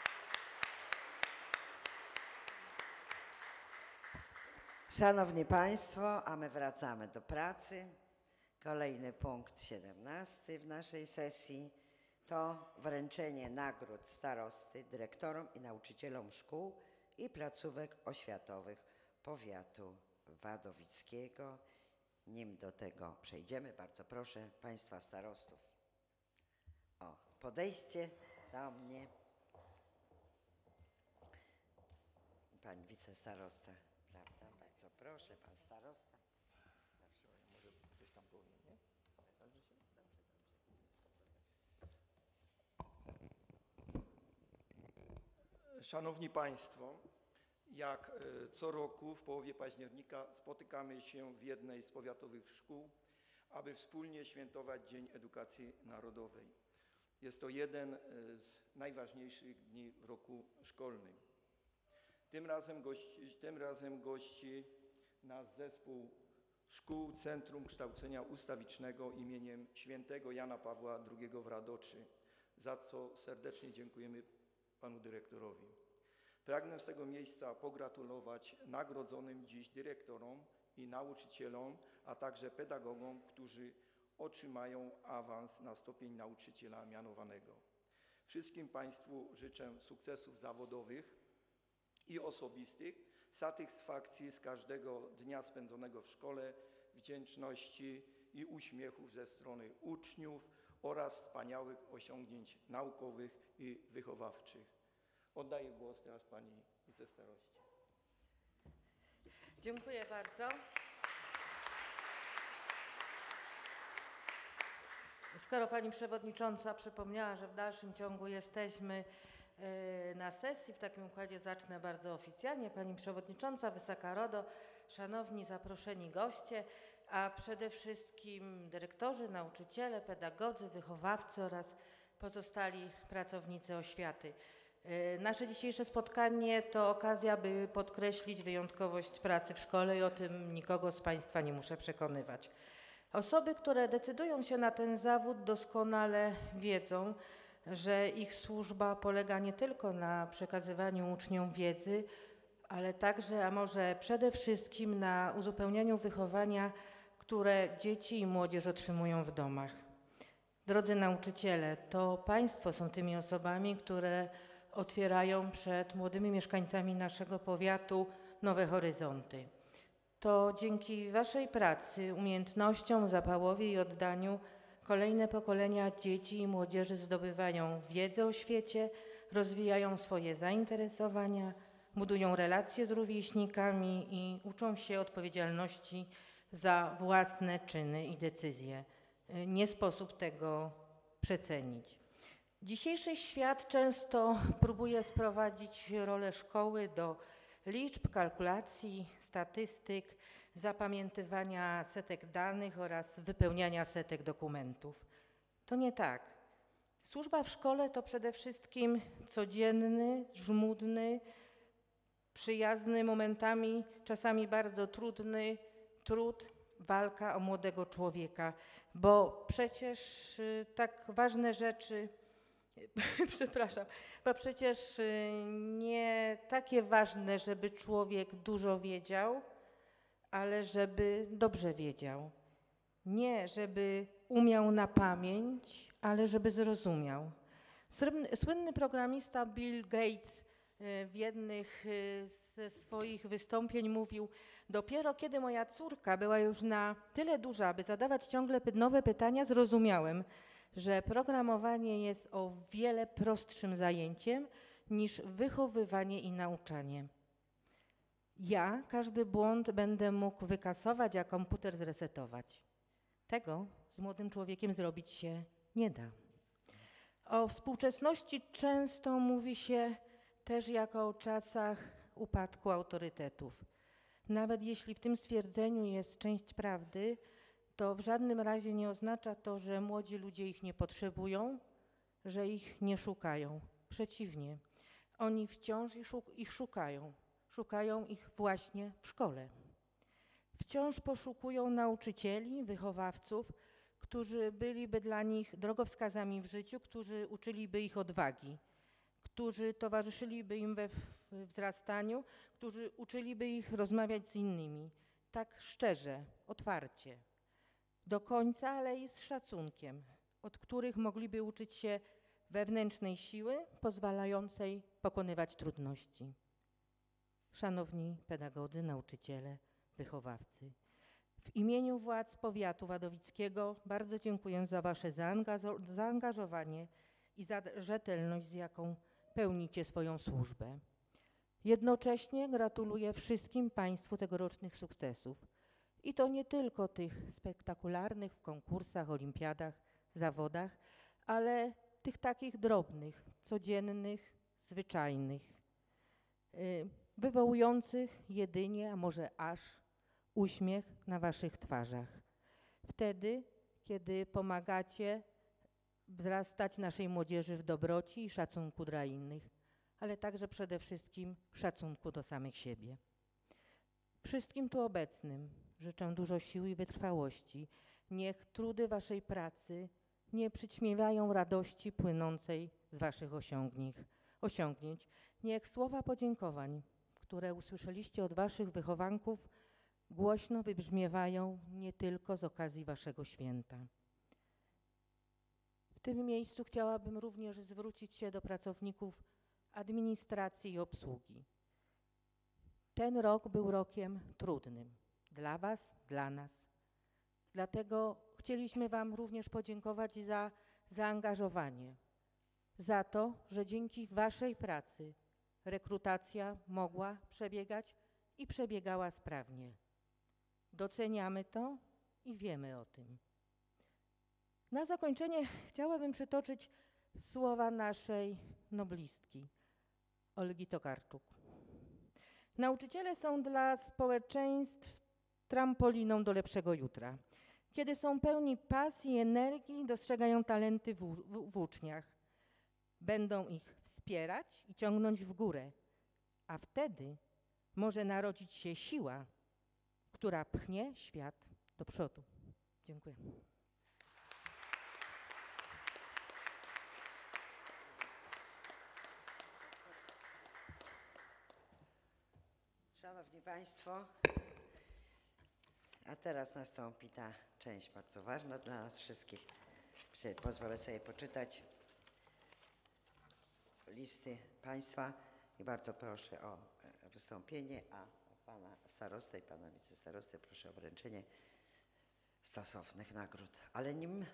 Szanowni Państwo, a my wracamy do pracy. Kolejny punkt 17 w naszej sesji to wręczenie nagród starosty, dyrektorom i nauczycielom szkół i placówek oświatowych powiatu wadowickiego. Nim do tego przejdziemy, bardzo proszę Państwa starostów o podejście do mnie. Pani wicestarosta, prawda? Bardzo proszę, pan starosta. Szanowni Państwo, jak co roku w połowie października spotykamy się w jednej z powiatowych szkół, aby wspólnie świętować Dzień Edukacji Narodowej. Jest to jeden z najważniejszych dni w roku szkolnym. Tym razem gości nas zespół szkół Centrum Kształcenia Ustawicznego imieniem Świętego Jana Pawła II w Radoczy, za co serdecznie dziękujemy panu dyrektorowi. Pragnę z tego miejsca pogratulować nagrodzonym dziś dyrektorom i nauczycielom, a także pedagogom, którzy otrzymają awans na stopień nauczyciela mianowanego. Wszystkim Państwu życzę sukcesów zawodowych i osobistych, satysfakcji z każdego dnia spędzonego w szkole, wdzięczności i uśmiechów ze strony uczniów oraz wspaniałych osiągnięć naukowych i wychowawczych. Oddaję głos teraz pani wicestaroście. Dziękuję bardzo. Skoro pani przewodnicząca przypomniała, że w dalszym ciągu jesteśmy na sesji, w takim układzie zacznę bardzo oficjalnie. Pani przewodnicząca, Wysoka Rado, szanowni zaproszeni goście, a przede wszystkim dyrektorzy, nauczyciele, pedagodzy, wychowawcy oraz pozostali pracownicy oświaty. Nasze dzisiejsze spotkanie to okazja, by podkreślić wyjątkowość pracy w szkole i o tym nikogo z Państwa nie muszę przekonywać. Osoby, które decydują się na ten zawód, doskonale wiedzą, że ich służba polega nie tylko na przekazywaniu uczniom wiedzy, ale także, a może przede wszystkim na uzupełnianiu wychowania, które dzieci i młodzież otrzymują w domach. Drodzy nauczyciele, to Państwo są tymi osobami, które otwierają przed młodymi mieszkańcami naszego powiatu nowe horyzonty. To dzięki Waszej pracy, umiejętnościom, zapałowi i oddaniu kolejne pokolenia dzieci i młodzieży zdobywają wiedzę o świecie, rozwijają swoje zainteresowania, budują relacje z rówieśnikami i uczą się odpowiedzialności za własne czyny i decyzje. Nie sposób tego przecenić. Dzisiejszy świat często próbuje sprowadzić rolę szkoły do liczb, kalkulacji, statystyk, zapamiętywania setek danych oraz wypełniania setek dokumentów. To nie tak. Służba w szkole to przede wszystkim codzienny, żmudny, przyjazny, momentami czasami bardzo trudny trud, walka o młodego człowieka, bo przecież tak ważne rzeczy, przepraszam, bo przecież nie takie ważne, żeby człowiek dużo wiedział, ale żeby dobrze wiedział. Nie, żeby umiał na pamięć, ale żeby zrozumiał. Słynny programista Bill Gates w jednych ze swoich wystąpień mówił: dopiero kiedy moja córka była już na tyle duża, aby zadawać ciągle nowe pytania, zrozumiałem, że programowanie jest o wiele prostszym zajęciem niż wychowywanie i nauczanie. Ja każdy błąd będę mógł wykasować, a komputer zresetować. Tego z młodym człowiekiem zrobić się nie da. O współczesności często mówi się też jako o czasach upadku autorytetów. Nawet jeśli w tym stwierdzeniu jest część prawdy, to w żadnym razie nie oznacza to, że młodzi ludzie ich nie potrzebują, że ich nie szukają. Przeciwnie, oni wciąż ich szukają. Szukają ich właśnie w szkole. Wciąż poszukują nauczycieli, wychowawców, którzy byliby dla nich drogowskazami w życiu, którzy uczyliby ich odwagi, którzy towarzyszyliby im we wzrastaniu, którzy uczyliby ich rozmawiać z innymi, tak szczerze, otwarcie, do końca, ale i z szacunkiem, od których mogliby uczyć się wewnętrznej siły pozwalającej pokonywać trudności. Szanowni pedagodzy, nauczyciele, wychowawcy, w imieniu władz powiatu wadowickiego bardzo dziękuję za wasze zaangażowanie i za rzetelność, z jaką pełnicie swoją służbę. Jednocześnie gratuluję wszystkim Państwu tegorocznych sukcesów. I to nie tylko tych spektakularnych w konkursach, olimpiadach, zawodach, ale tych takich drobnych, codziennych, zwyczajnych, wywołujących jedynie, a może aż uśmiech na waszych twarzach. Wtedy, kiedy pomagacie wzrastać naszej młodzieży w dobroci i szacunku dla innych, ale także przede wszystkim szacunku do samych siebie. Wszystkim tu obecnym życzę dużo siły i wytrwałości. Niech trudy waszej pracy nie przyćmiewają radości płynącej z waszych osiągnięć. Niech słowa podziękowań, które usłyszeliście od waszych wychowanków, głośno wybrzmiewają nie tylko z okazji waszego święta. W tym miejscu chciałabym również zwrócić się do pracowników administracji i obsługi. Ten rok był rokiem trudnym dla was, dla nas. Dlatego chcieliśmy wam również podziękować za zaangażowanie, za to, że dzięki waszej pracy rekrutacja mogła przebiegać i przebiegała sprawnie. Doceniamy to i wiemy o tym. Na zakończenie chciałabym przytoczyć słowa naszej noblistki, Olgi Tokarczuk. Nauczyciele są dla społeczeństw trampoliną do lepszego jutra. Kiedy są pełni pasji i energii, dostrzegają talenty w uczniach. Będą ich wspierać i ciągnąć w górę, a wtedy może narodzić się siła, która pchnie świat do przodu. Dziękuję. Szanowni Państwo, a teraz nastąpi ta część bardzo ważna dla nas wszystkich. Pozwolę sobie poczytać listy Państwa i bardzo proszę o wystąpienie, a Pana starostę i Pana wicestarostę proszę o wręczenie stosownych nagród. Ale nim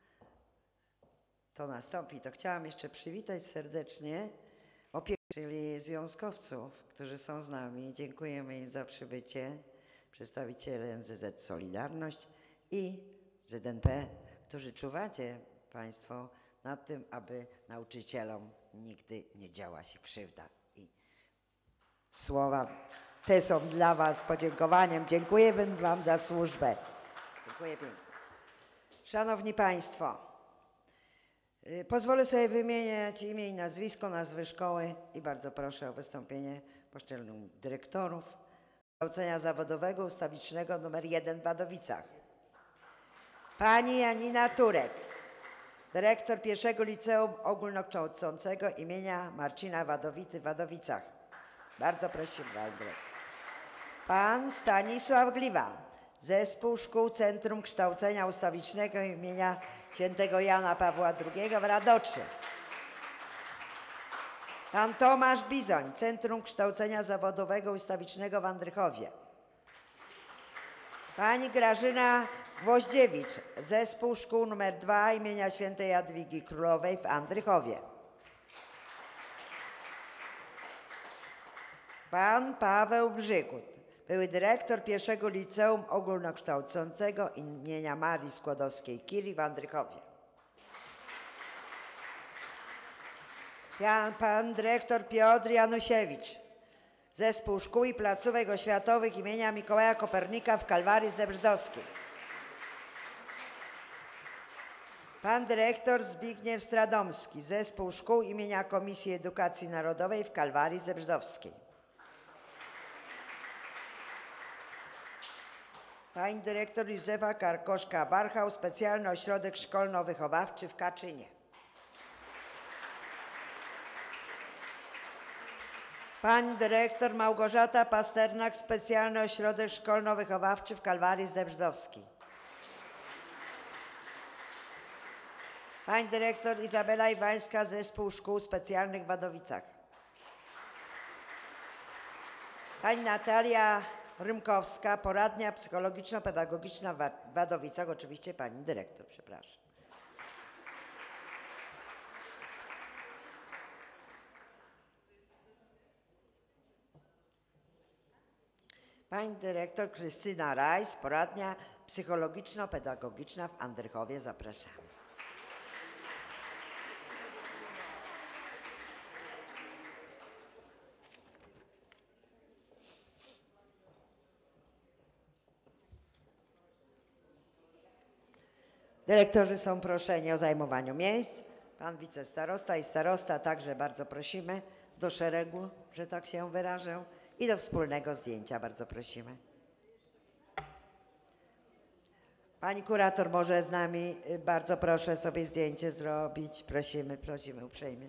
to nastąpi, to chciałam jeszcze przywitać serdecznie czyli związkowców, którzy są z nami. Dziękujemy im za przybycie. Przedstawiciele NZZ Solidarność i ZNP, którzy czuwacie Państwo nad tym, aby nauczycielom nigdy nie działa się krzywda. I słowa te są dla Was podziękowaniem. Dziękujemy Wam za służbę. Dziękuję pięknie. Szanowni Państwo, pozwolę sobie wymieniać imię i nazwisko, nazwy szkoły i bardzo proszę o wystąpienie poszczególnych dyrektorów kształcenia zawodowego ustawicznego nr 1 w Wadowicach. Pani Janina Turek, dyrektor pierwszego liceum ogólnokształcącego imienia Marcina Wadowity w Wadowicach. Bardzo prosimy, Pani dyrektor. Pan Stanisław Gliwa, Zespół Szkół Centrum Kształcenia Ustawicznego imienia Świętego Jana Pawła II w Radoczy. Pan Tomasz Bizoń, Centrum Kształcenia Zawodowego Ustawicznego w Andrychowie. Pani Grażyna Gwoździewicz, Zespół Szkół nr 2 imienia Świętej Jadwigi Królowej w Andrychowie. Pan Paweł Brzykut, były dyrektor pierwszego liceum ogólnokształcącego imienia Marii Skłodowskiej-Curie w Andrychowie. Pan dyrektor Piotr Janusiewicz, Zespół Szkół i Placówek Oświatowych imienia Mikołaja Kopernika w Kalwarii Zebrzydowskiej. Pan dyrektor Zbigniew Stradomski, Zespół Szkół imienia Komisji Edukacji Narodowej w Kalwarii Zebrzydowskiej. Pani dyrektor Józefa Karkoszka-Warchał, Specjalny Ośrodek Szkolno-Wychowawczy w Kaczynie. Pani dyrektor Małgorzata Pasternak, Specjalny Ośrodek Szkolno-Wychowawczy w Kalwarii Zebrzydowskiej. Pani dyrektor Izabela Iwańska, Zespół Szkół Specjalnych w Wadowicach. Pani Natalia Rymkowska, Poradnia Psychologiczno-Pedagogiczna w Wadowicach, oczywiście pani dyrektor, przepraszam. Pani dyrektor Krystyna Rajs, Poradnia Psychologiczno-Pedagogiczna w Andrychowie, zapraszam. Dyrektorzy są proszeni o zajmowanie miejsc. Pan wicestarosta i starosta także bardzo prosimy do szeregu, że tak się wyrażę, i do wspólnego zdjęcia bardzo prosimy. Pani kurator może z nami, bardzo proszę sobie zdjęcie zrobić. Prosimy, prosimy uprzejmie.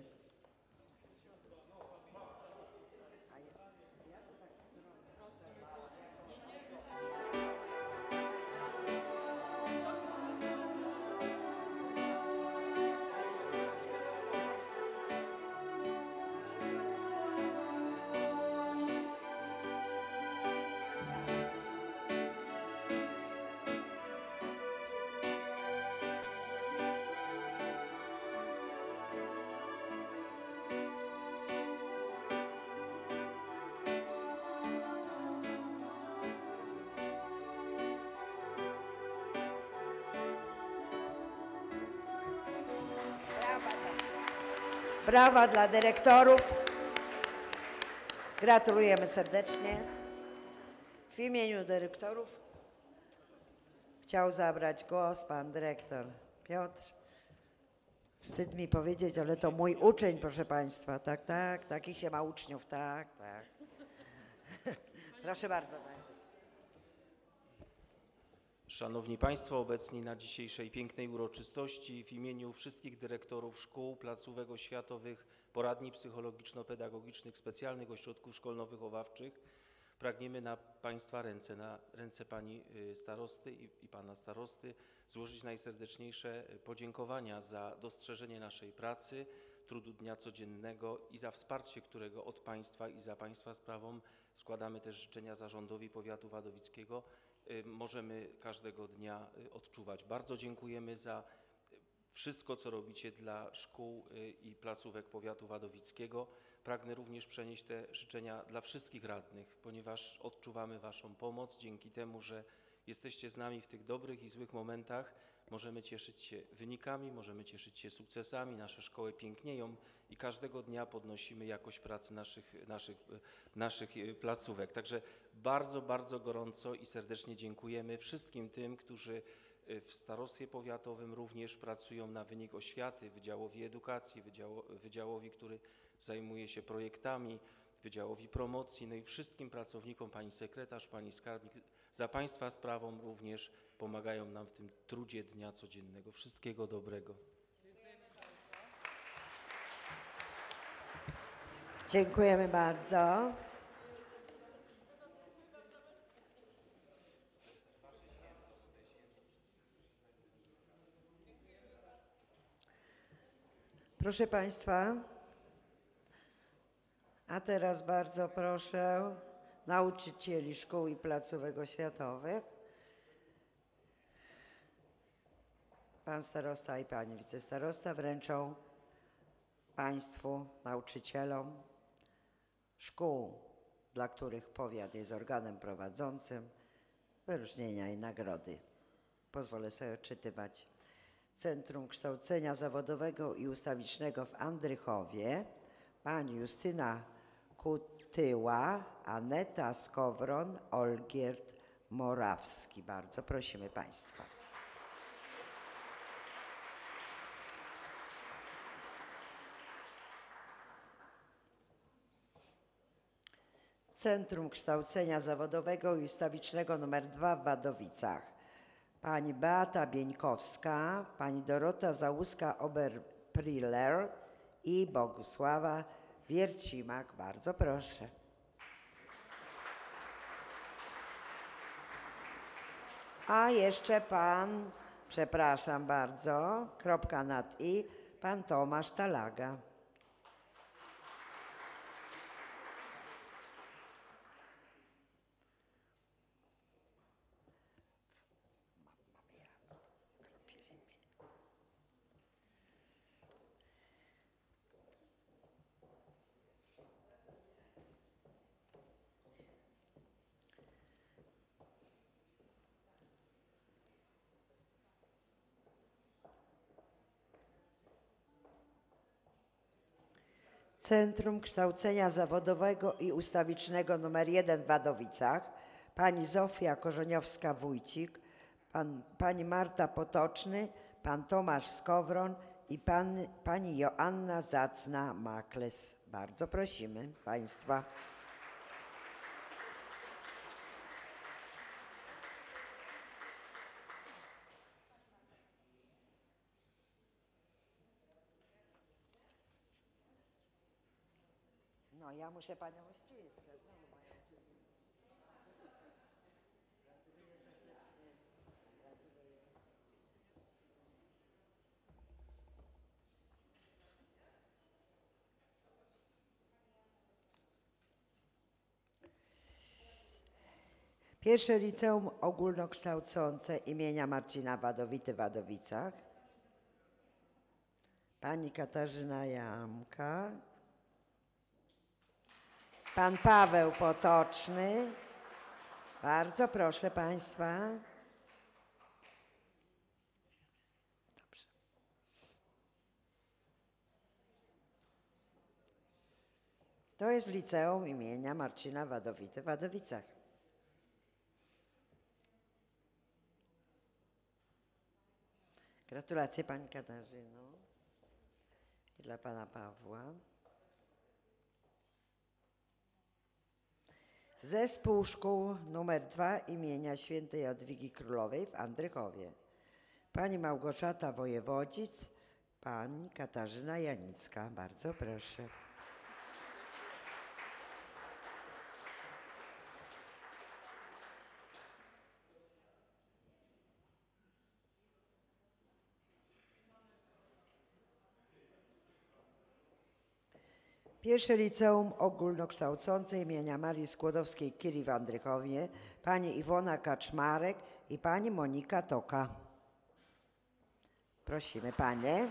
Brawa dla dyrektorów. Gratulujemy serdecznie. W imieniu dyrektorów chciał zabrać głos pan dyrektor Piotr. Wstyd mi powiedzieć, ale to mój uczeń, proszę państwa. Tak, tak, takich się ma uczniów, tak, tak. Proszę bardzo. Szanowni Państwo, obecni na dzisiejszej pięknej uroczystości, w imieniu wszystkich dyrektorów szkół, placówek oświatowych, poradni psychologiczno-pedagogicznych, specjalnych ośrodków szkolno-wychowawczych pragniemy na Państwa ręce, na ręce Pani starosty i Pana starosty złożyć najserdeczniejsze podziękowania za dostrzeżenie naszej pracy, trudu dnia codziennego i za wsparcie, którego od Państwa i za Państwa sprawą składamy też życzenia zarządowi powiatu wadowickiego. Możemy każdego dnia odczuwać. Bardzo dziękujemy za wszystko, co robicie dla szkół i placówek powiatu wadowickiego. Pragnę również przenieść te życzenia dla wszystkich radnych, ponieważ odczuwamy Waszą pomoc. Dzięki temu, że jesteście z nami w tych dobrych i złych momentach, możemy cieszyć się wynikami, możemy cieszyć się sukcesami, nasze szkoły pięknieją i każdego dnia podnosimy jakość pracy naszych placówek. Także bardzo, bardzo gorąco i serdecznie dziękujemy wszystkim tym, którzy w starostwie powiatowym również pracują na wynik oświaty, Wydziałowi Edukacji, wydziałowi, który zajmuje się projektami, Wydziałowi Promocji, no i wszystkim pracownikom, pani sekretarz, pani skarbnik, za Państwa sprawą również pomagają nam w tym trudzie dnia codziennego. Wszystkiego dobrego. Dziękujemy bardzo. Proszę Państwa, a teraz bardzo proszę nauczycieli szkół i placówek oświatowych. Pan starosta i pani wicestarosta wręczą Państwu, nauczycielom szkół dla których powiat jest organem prowadzącym, wyróżnienia i nagrody. Pozwolę sobie odczytywać. Centrum Kształcenia Zawodowego i Ustawicznego w Andrychowie, pani Justyna Kutyła, Aneta Skowron, Olgierd Morawski. Bardzo prosimy Państwa. Centrum Kształcenia Zawodowego i Ustawicznego nr 2 w Wadowicach. Pani Beata Bieńkowska, pani Dorota Załuska-Oberpriller i Bogusława Wiercimak. Bardzo proszę. A jeszcze pan, przepraszam bardzo, kropka nad i, pan Tomasz Talaga. Centrum Kształcenia Zawodowego i Ustawicznego nr 1 w Wadowicach, pani Zofia Korzeniowska-Wójcik, pani Marta Potoczny, pan Tomasz Skowron i pani Joanna Zacna-Makles. Bardzo prosimy Państwa. No, ja muszę panią uściskać. Pierwsze Liceum Ogólnokształcące imienia Marcina Wadowity w Wadowicach. Pani Katarzyna Jamka. Pan Paweł Potoczny. Bardzo proszę Państwa. Dobrze. To jest Liceum imienia Marcina Wadowity w Wadowicach. Gratulacje Pani Katarzyno i dla Pana Pawła. Zespół Szkół nr 2 imienia Świętej Jadwigi Królowej w Andrychowie. Pani Małgorzata Wojewodzic, pani Katarzyna Janicka. Bardzo proszę. Pierwsze Liceum Ogólnokształcące imienia Marii Skłodowskiej-Curie w Andrychowie, pani Iwona Kaczmarek i pani Monika Toka. Prosimy panie.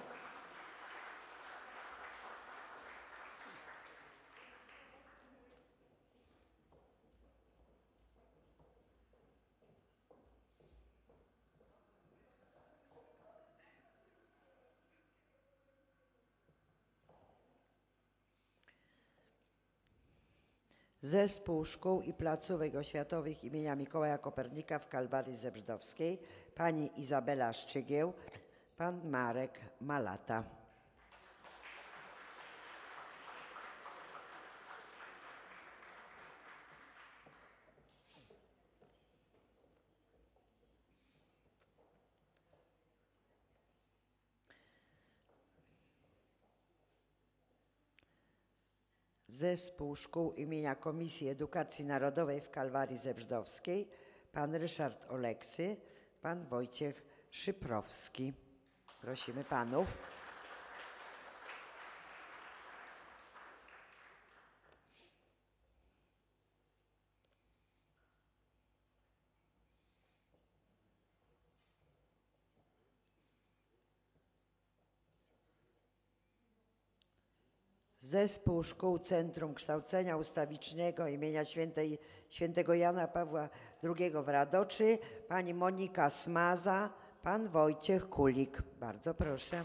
Zespół Szkół i Placówek Oświatowych imienia Mikołaja Kopernika w Kalwarii Zebrzydowskiej, pani Izabela Szczygieł, pan Marek Malata. Zespół Szkół imienia Komisji Edukacji Narodowej w Kalwarii Zebrzydowskiej, pan Ryszard Oleksy, pan Wojciech Szyprowski. Prosimy panów. Zespół Szkół Centrum Kształcenia Ustawicznego imienia Świętego Jana Pawła II w Radoczy, pani Monika Smaza, pan Wojciech Kulik. Bardzo proszę.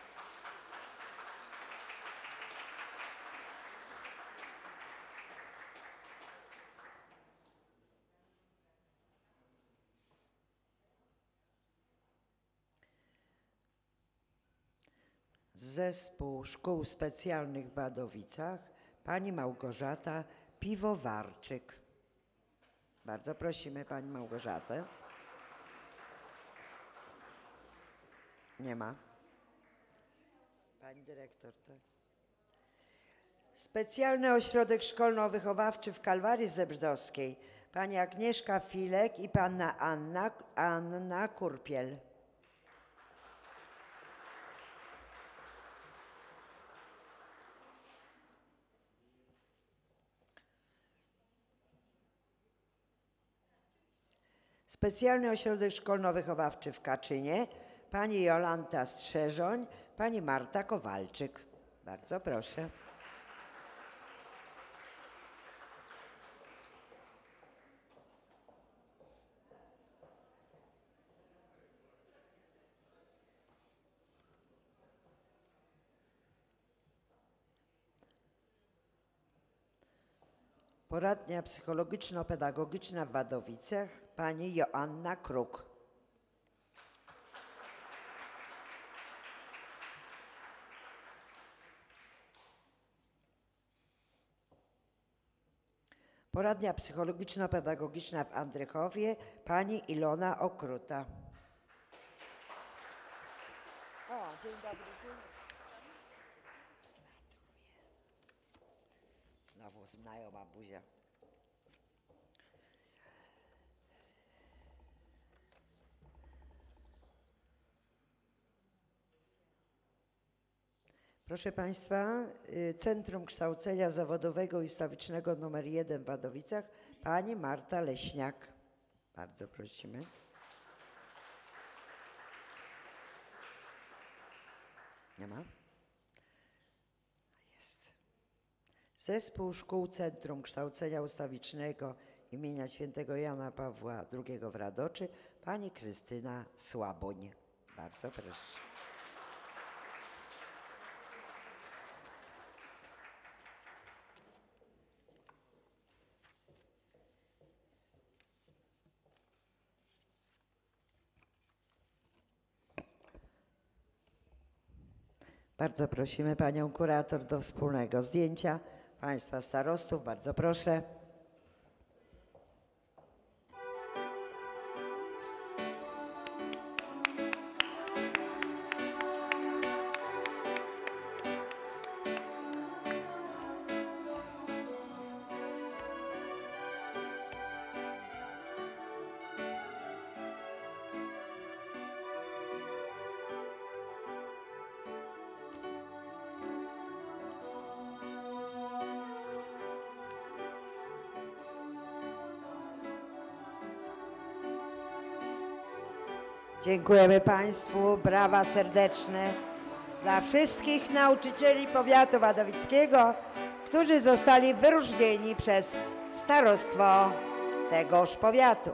Zespół Szkół Specjalnych w Wadowicach, pani Małgorzata Piwowarczyk. Bardzo prosimy pani Małgorzatę. Nie ma. Pani dyrektor, tak. Specjalny Ośrodek Szkolno-Wychowawczy w Kalwarii Zebrzydowskiej, pani Agnieszka Filek i panna Anna Kurpiel. Specjalny Ośrodek Szkolno-Wychowawczy w Kaczynie, pani Jolanta Strzeżoń, pani Marta Kowalczyk. Bardzo proszę. Poradnia psychologiczno-pedagogiczna w Wadowicach, pani Joanna Kruk. Poradnia psychologiczno-pedagogiczna w Andrychowie, pani Ilona Okruta. O, dzień dobry. Znowu znajoma buzia. Proszę państwa, Centrum Kształcenia Zawodowego i Ustawicznego nr 1 w Wadowicach, pani Marta Leśniak. Bardzo prosimy. Nie ma? Jest. Zespół Szkół Centrum Kształcenia Ustawicznego imienia Świętego Jana Pawła II w Radoczy, pani Krystyna Słaboń. Bardzo proszę. Bardzo prosimy panią kurator do wspólnego zdjęcia. Państwa starostów, bardzo proszę. Dziękujemy państwu, brawa serdeczne dla wszystkich nauczycieli powiatu wadowickiego, którzy zostali wyróżnieni przez starostwo tegoż powiatu.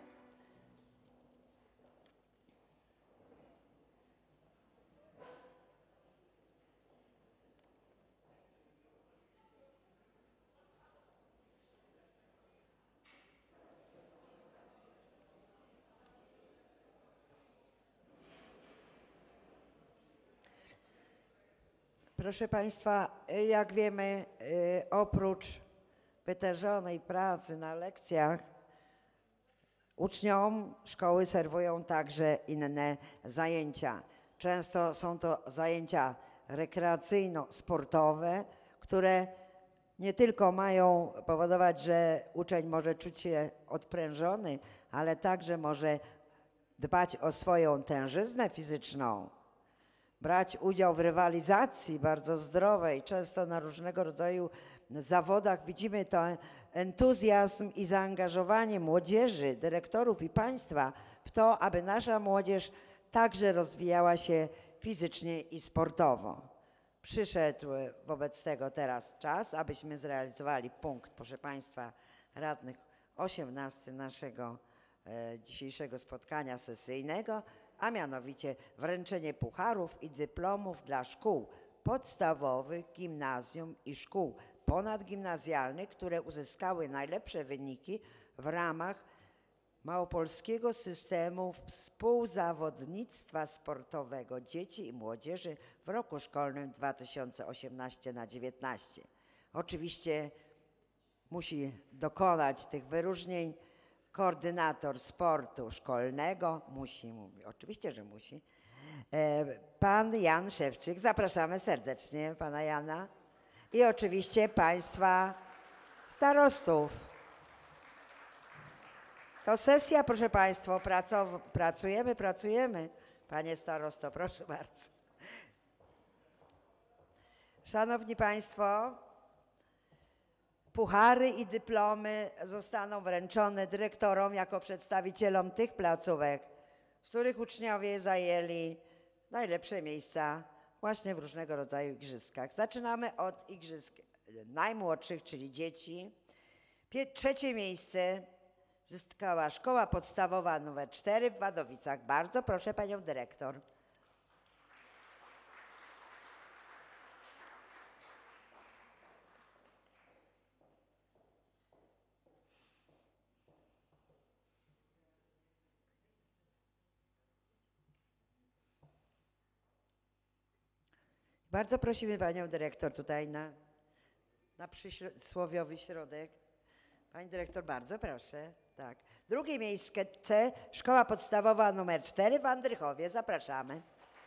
Proszę państwa, jak wiemy, oprócz wytężonej pracy na lekcjach, uczniom szkoły serwują także inne zajęcia. Często są to zajęcia rekreacyjno-sportowe, które nie tylko mają powodować, że uczeń może czuć się odprężony, ale także może dbać o swoją tężyznę fizyczną, brać udział w rywalizacji bardzo zdrowej, często na różnego rodzaju zawodach. Widzimy to entuzjazm i zaangażowanie młodzieży, dyrektorów i państwa w to, aby nasza młodzież także rozwijała się fizycznie i sportowo. Przyszedł wobec tego teraz czas, abyśmy zrealizowali punkt, proszę Państwa radnych, 18 naszego dzisiejszego spotkania sesyjnego, a mianowicie wręczenie pucharów i dyplomów dla szkół podstawowych, gimnazjum i szkół ponadgimnazjalnych, które uzyskały najlepsze wyniki w ramach małopolskiego systemu współzawodnictwa sportowego dzieci i młodzieży w roku szkolnym 2018/19. Oczywiście musi dokonać tych wyróżnień koordynator sportu szkolnego, oczywiście, że musi, pan Jan Szewczyk. Zapraszamy serdecznie pana Jana i oczywiście państwa starostów. To sesja, proszę państwa, pracujemy. Panie starosto, proszę bardzo. Szanowni państwo, puchary i dyplomy zostaną wręczone dyrektorom jako przedstawicielom tych placówek, z których uczniowie zajęli najlepsze miejsca właśnie w różnego rodzaju igrzyskach. Zaczynamy od igrzysk najmłodszych, czyli dzieci. Trzecie miejsce zyskała Szkoła Podstawowa nr 4 w Wadowicach. Bardzo proszę panią dyrektor. Bardzo prosimy panią dyrektor tutaj na przysłowiowy środek. Pani dyrektor, bardzo proszę. Tak. Drugie miejsce Szkoła Podstawowa nr 4 w Andrychowie. Zapraszamy.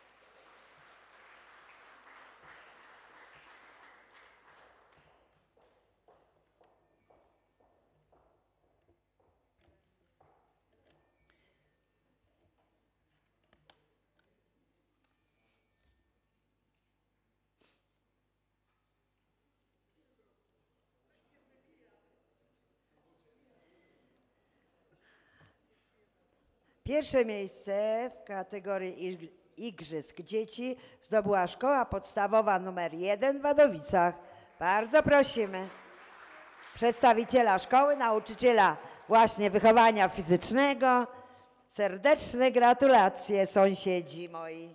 Pierwsze miejsce w kategorii igrzysk dzieci zdobyła Szkoła Podstawowa nr 1 w Wadowicach. Bardzo prosimy przedstawiciela szkoły, nauczyciela właśnie wychowania fizycznego. Serdeczne gratulacje, sąsiedzi moi.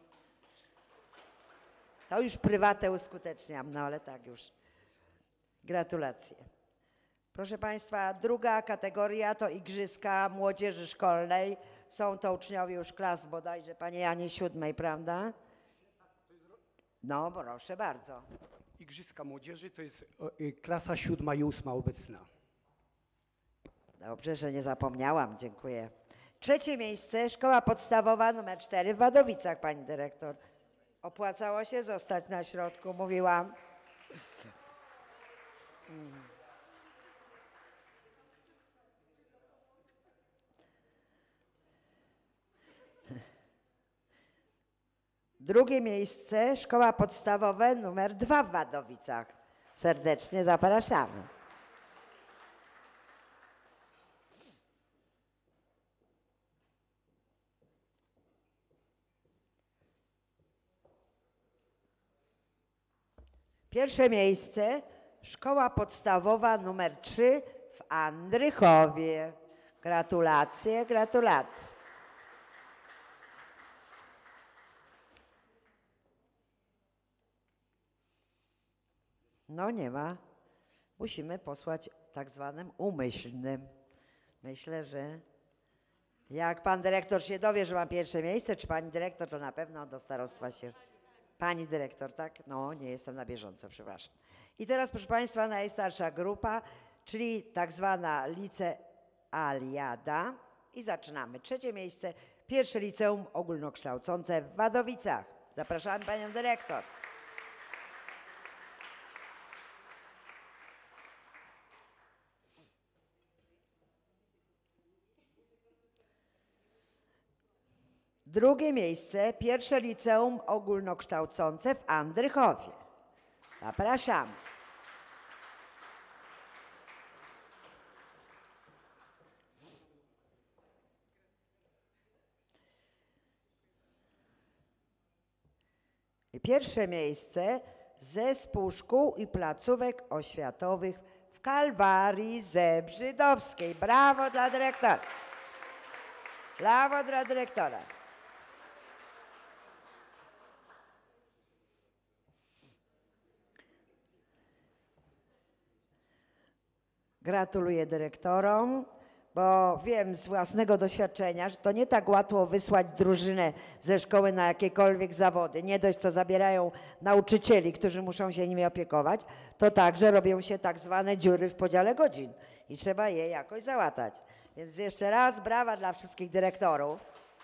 To już prywatę uskuteczniam, no ale tak już. Gratulacje. Proszę państwa, druga kategoria to igrzyska młodzieży szkolnej. Są to uczniowie już klas bodajże, panie Janie, 7, prawda? No, proszę bardzo. Igrzyska młodzieży to jest klasa 7 i 8 obecna. Dobrze, że nie zapomniałam, dziękuję. Trzecie miejsce, Szkoła Podstawowa nr 4 w Wadowicach, pani dyrektor. Opłacało się zostać na środku, mówiłam. Drugie miejsce, Szkoła Podstawowa nr 2 w Wadowicach. Serdecznie zapraszamy. Pierwsze miejsce, Szkoła Podstawowa nr 3 w Andrychowie. Gratulacje, gratulacje. No nie ma. Musimy posłać tak zwanym umyślnym. Myślę, że jak pan dyrektor się dowie, że mam pierwsze miejsce, czy pani dyrektor, to na pewno do starostwa się... Pani dyrektor, tak? No, nie jestem na bieżąco, przepraszam. I teraz, proszę państwa, najstarsza grupa, czyli tak zwana licealiada. I zaczynamy. Trzecie miejsce, pierwsze liceum ogólnokształcące w Wadowicach. Zapraszamy panią dyrektor. Drugie miejsce, pierwsze liceum ogólnokształcące w Andrychowie. Zapraszamy. I pierwsze miejsce, Zespół Szkół i Placówek Oświatowych w Kalwarii Zebrzydowskiej. Brawo dla dyrektora. Brawo dla dyrektora. Gratuluję dyrektorom, bo wiem z własnego doświadczenia, że to nie tak łatwo wysłać drużynę ze szkoły na jakiekolwiek zawody. Nie dość, co zabierają nauczycieli, którzy muszą się nimi opiekować, to także robią się tak zwane dziury w podziale godzin i trzeba je jakoś załatać. Więc jeszcze raz brawa dla wszystkich dyrektorów.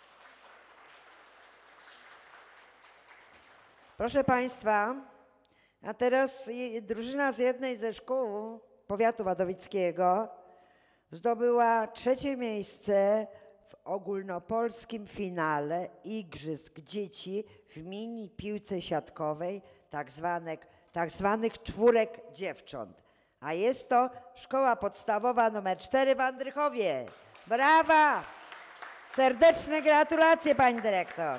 Proszę Państwa, a teraz drużyna z jednej ze szkół powiatu wadowickiego zdobyła 3. miejsce w ogólnopolskim finale igrzysk dzieci w mini piłce siatkowej, tak zwanych czwórek dziewcząt. A jest to szkoła podstawowa nr 4 w Andrychowie. Brawa! Serdeczne gratulacje, pani dyrektor.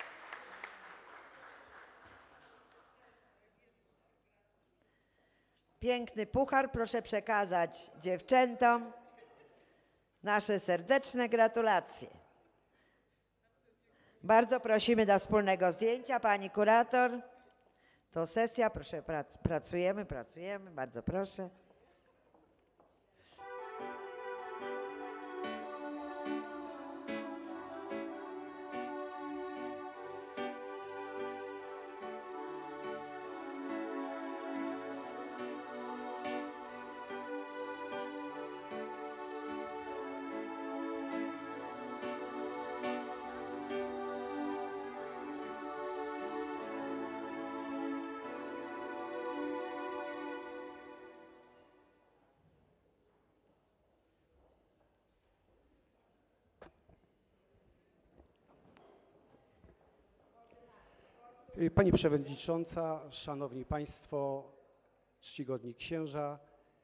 Piękny puchar proszę przekazać dziewczętom. Nasze serdeczne gratulacje. Bardzo prosimy do wspólnego zdjęcia. Pani kurator, to sesja. Proszę, pracujemy. Bardzo proszę. Pani Przewodnicząca, Szanowni Państwo, czcigodni księża,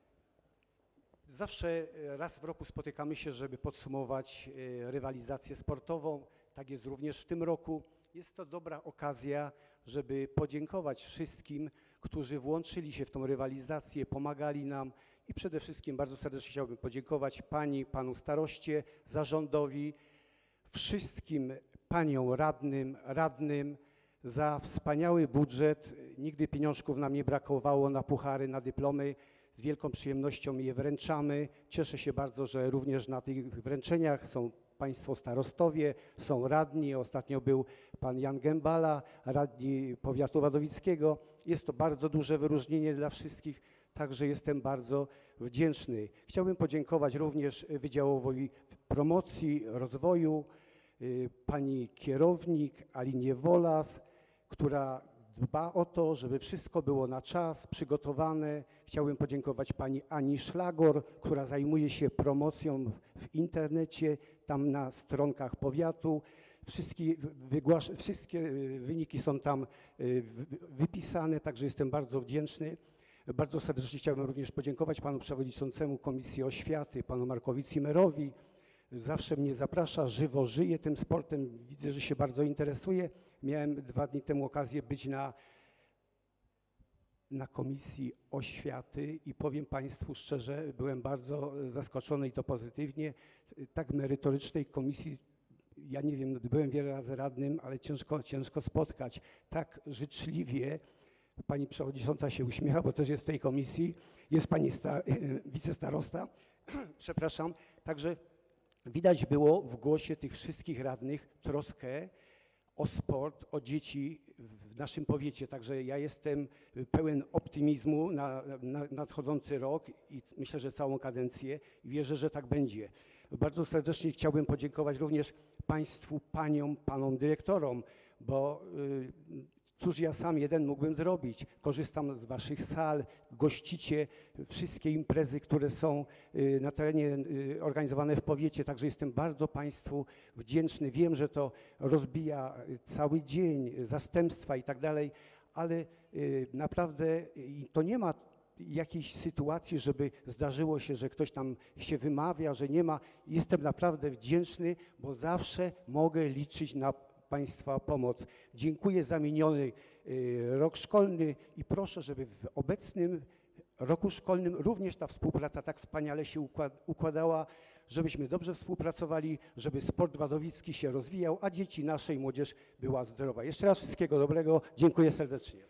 zawsze raz w roku spotykamy się, żeby podsumować rywalizację sportową. Tak jest również w tym roku. Jest to dobra okazja, żeby podziękować wszystkim, którzy włączyli się w tą rywalizację, pomagali nam i przede wszystkim bardzo serdecznie chciałbym podziękować pani, panu staroście, zarządowi, wszystkim paniom radnym, za wspaniały budżet. Nigdy pieniążków nam nie brakowało na puchary, na dyplomy. Z wielką przyjemnością je wręczamy. Cieszę się bardzo, że również na tych wręczeniach są państwo starostowie, są radni. Ostatnio był pan Jan Gębala, radni powiatu wadowickiego. Jest to bardzo duże wyróżnienie dla wszystkich, także jestem bardzo wdzięczny. Chciałbym podziękować również Wydziałowi Promocji, Rozwoju, pani kierownik Alinie Wolas, która dba o to, żeby wszystko było na czas, przygotowane. Chciałbym podziękować pani Ani Szlagor, która zajmuje się promocją w internecie, tam na stronkach powiatu. Wszystkie wyniki są tam wypisane, także jestem bardzo wdzięczny. Bardzo serdecznie chciałbym również podziękować panu przewodniczącemu Komisji Oświaty, panu Markowi Zimmerowi. Zawsze mnie zaprasza, żywo żyje tym sportem, widzę, że się bardzo interesuje. Miałem 2 dni temu okazję być na Komisji Oświaty i powiem państwu szczerze, byłem bardzo zaskoczony i to pozytywnie. Tak merytorycznej komisji, ja nie wiem, byłem wiele razy radnym, ale ciężko spotkać. Tak życzliwie, pani przewodnicząca się uśmiecha, bo też jest w tej komisji, jest pani wicestarosta, przepraszam, także widać było w głosie tych wszystkich radnych troskę o sport, o dzieci w naszym powiecie. Także ja jestem pełen optymizmu na nadchodzący rok i myślę, że całą kadencję i wierzę, że tak będzie. Bardzo serdecznie chciałbym podziękować również państwu, paniom, panom dyrektorom, bo cóż ja sam jeden mógłbym zrobić. Korzystam z waszych sal, gościcie wszystkie imprezy, które są na terenie organizowane w powiecie, także jestem bardzo państwu wdzięczny. Wiem, że to rozbija cały dzień, zastępstwa i tak dalej, ale naprawdę to nie ma jakiejś sytuacji, żeby zdarzyło się, że ktoś tam się wymawia, że nie ma. Jestem naprawdę wdzięczny, bo zawsze mogę liczyć na Państwa pomoc. Dziękuję za miniony rok szkolny i proszę, żeby w obecnym roku szkolnym również ta współpraca tak wspaniale się układała, żebyśmy dobrze współpracowali, żeby sport wadowicki się rozwijał, a dzieci nasze i młodzież była zdrowa. Jeszcze raz wszystkiego dobrego. Dziękuję serdecznie.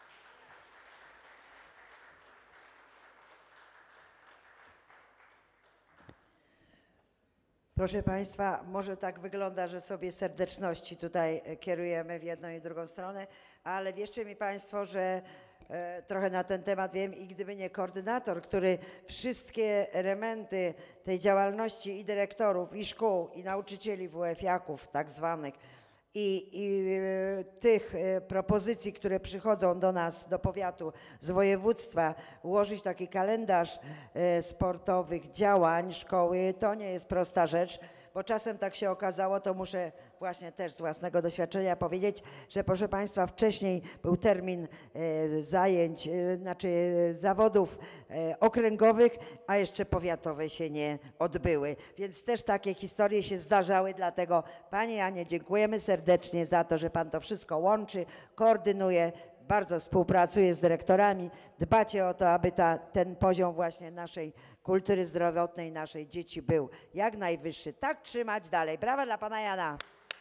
Proszę Państwa, może tak wygląda, że sobie serdeczności tutaj kierujemy w jedną i drugą stronę, ale wierzcie mi Państwo, że trochę na ten temat wiem i gdyby nie koordynator, który wszystkie elementy tej działalności i dyrektorów, i szkół, i nauczycieli WF-jaków tak zwanych, i tych propozycji, które przychodzą do nas, do powiatu, z województwa, ułożyć taki kalendarz sportowych działań szkoły, to nie jest prosta rzecz, bo czasem tak się okazało, to muszę właśnie też z własnego doświadczenia powiedzieć, że proszę Państwa, wcześniej był termin zajęć, znaczy zawodów okręgowych, a jeszcze powiatowe się nie odbyły. Więc też takie historie się zdarzały, dlatego Pani Janie dziękujemy serdecznie za to, że Pan to wszystko łączy, koordynuje, bardzo współpracuje z dyrektorami, dbacie o to, aby ten poziom właśnie naszej kultury zdrowotnej, naszej dzieci był jak najwyższy. Tak trzymać dalej. Brawa dla Pana Jana.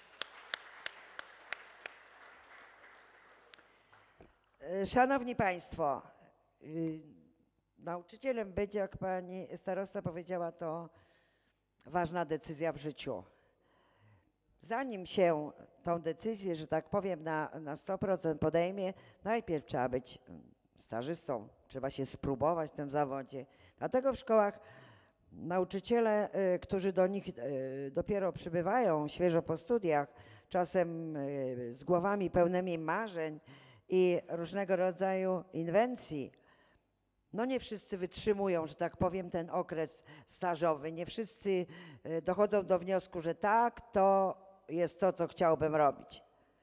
Szanowni Państwo, nauczycielem być, jak Pani starosta powiedziała, to ważna decyzja w życiu. Zanim się tą decyzję, że tak powiem, na 100% podejmie, najpierw trzeba być stażystą, trzeba się spróbować w tym zawodzie. Dlatego w szkołach nauczyciele, którzy do nich dopiero przybywają świeżo po studiach, czasem z głowami pełnymi marzeń i różnego rodzaju inwencji, no nie wszyscy wytrzymują, że tak powiem, ten okres stażowy. Nie wszyscy dochodzą do wniosku, że tak, to jest to, co chciałbym robić.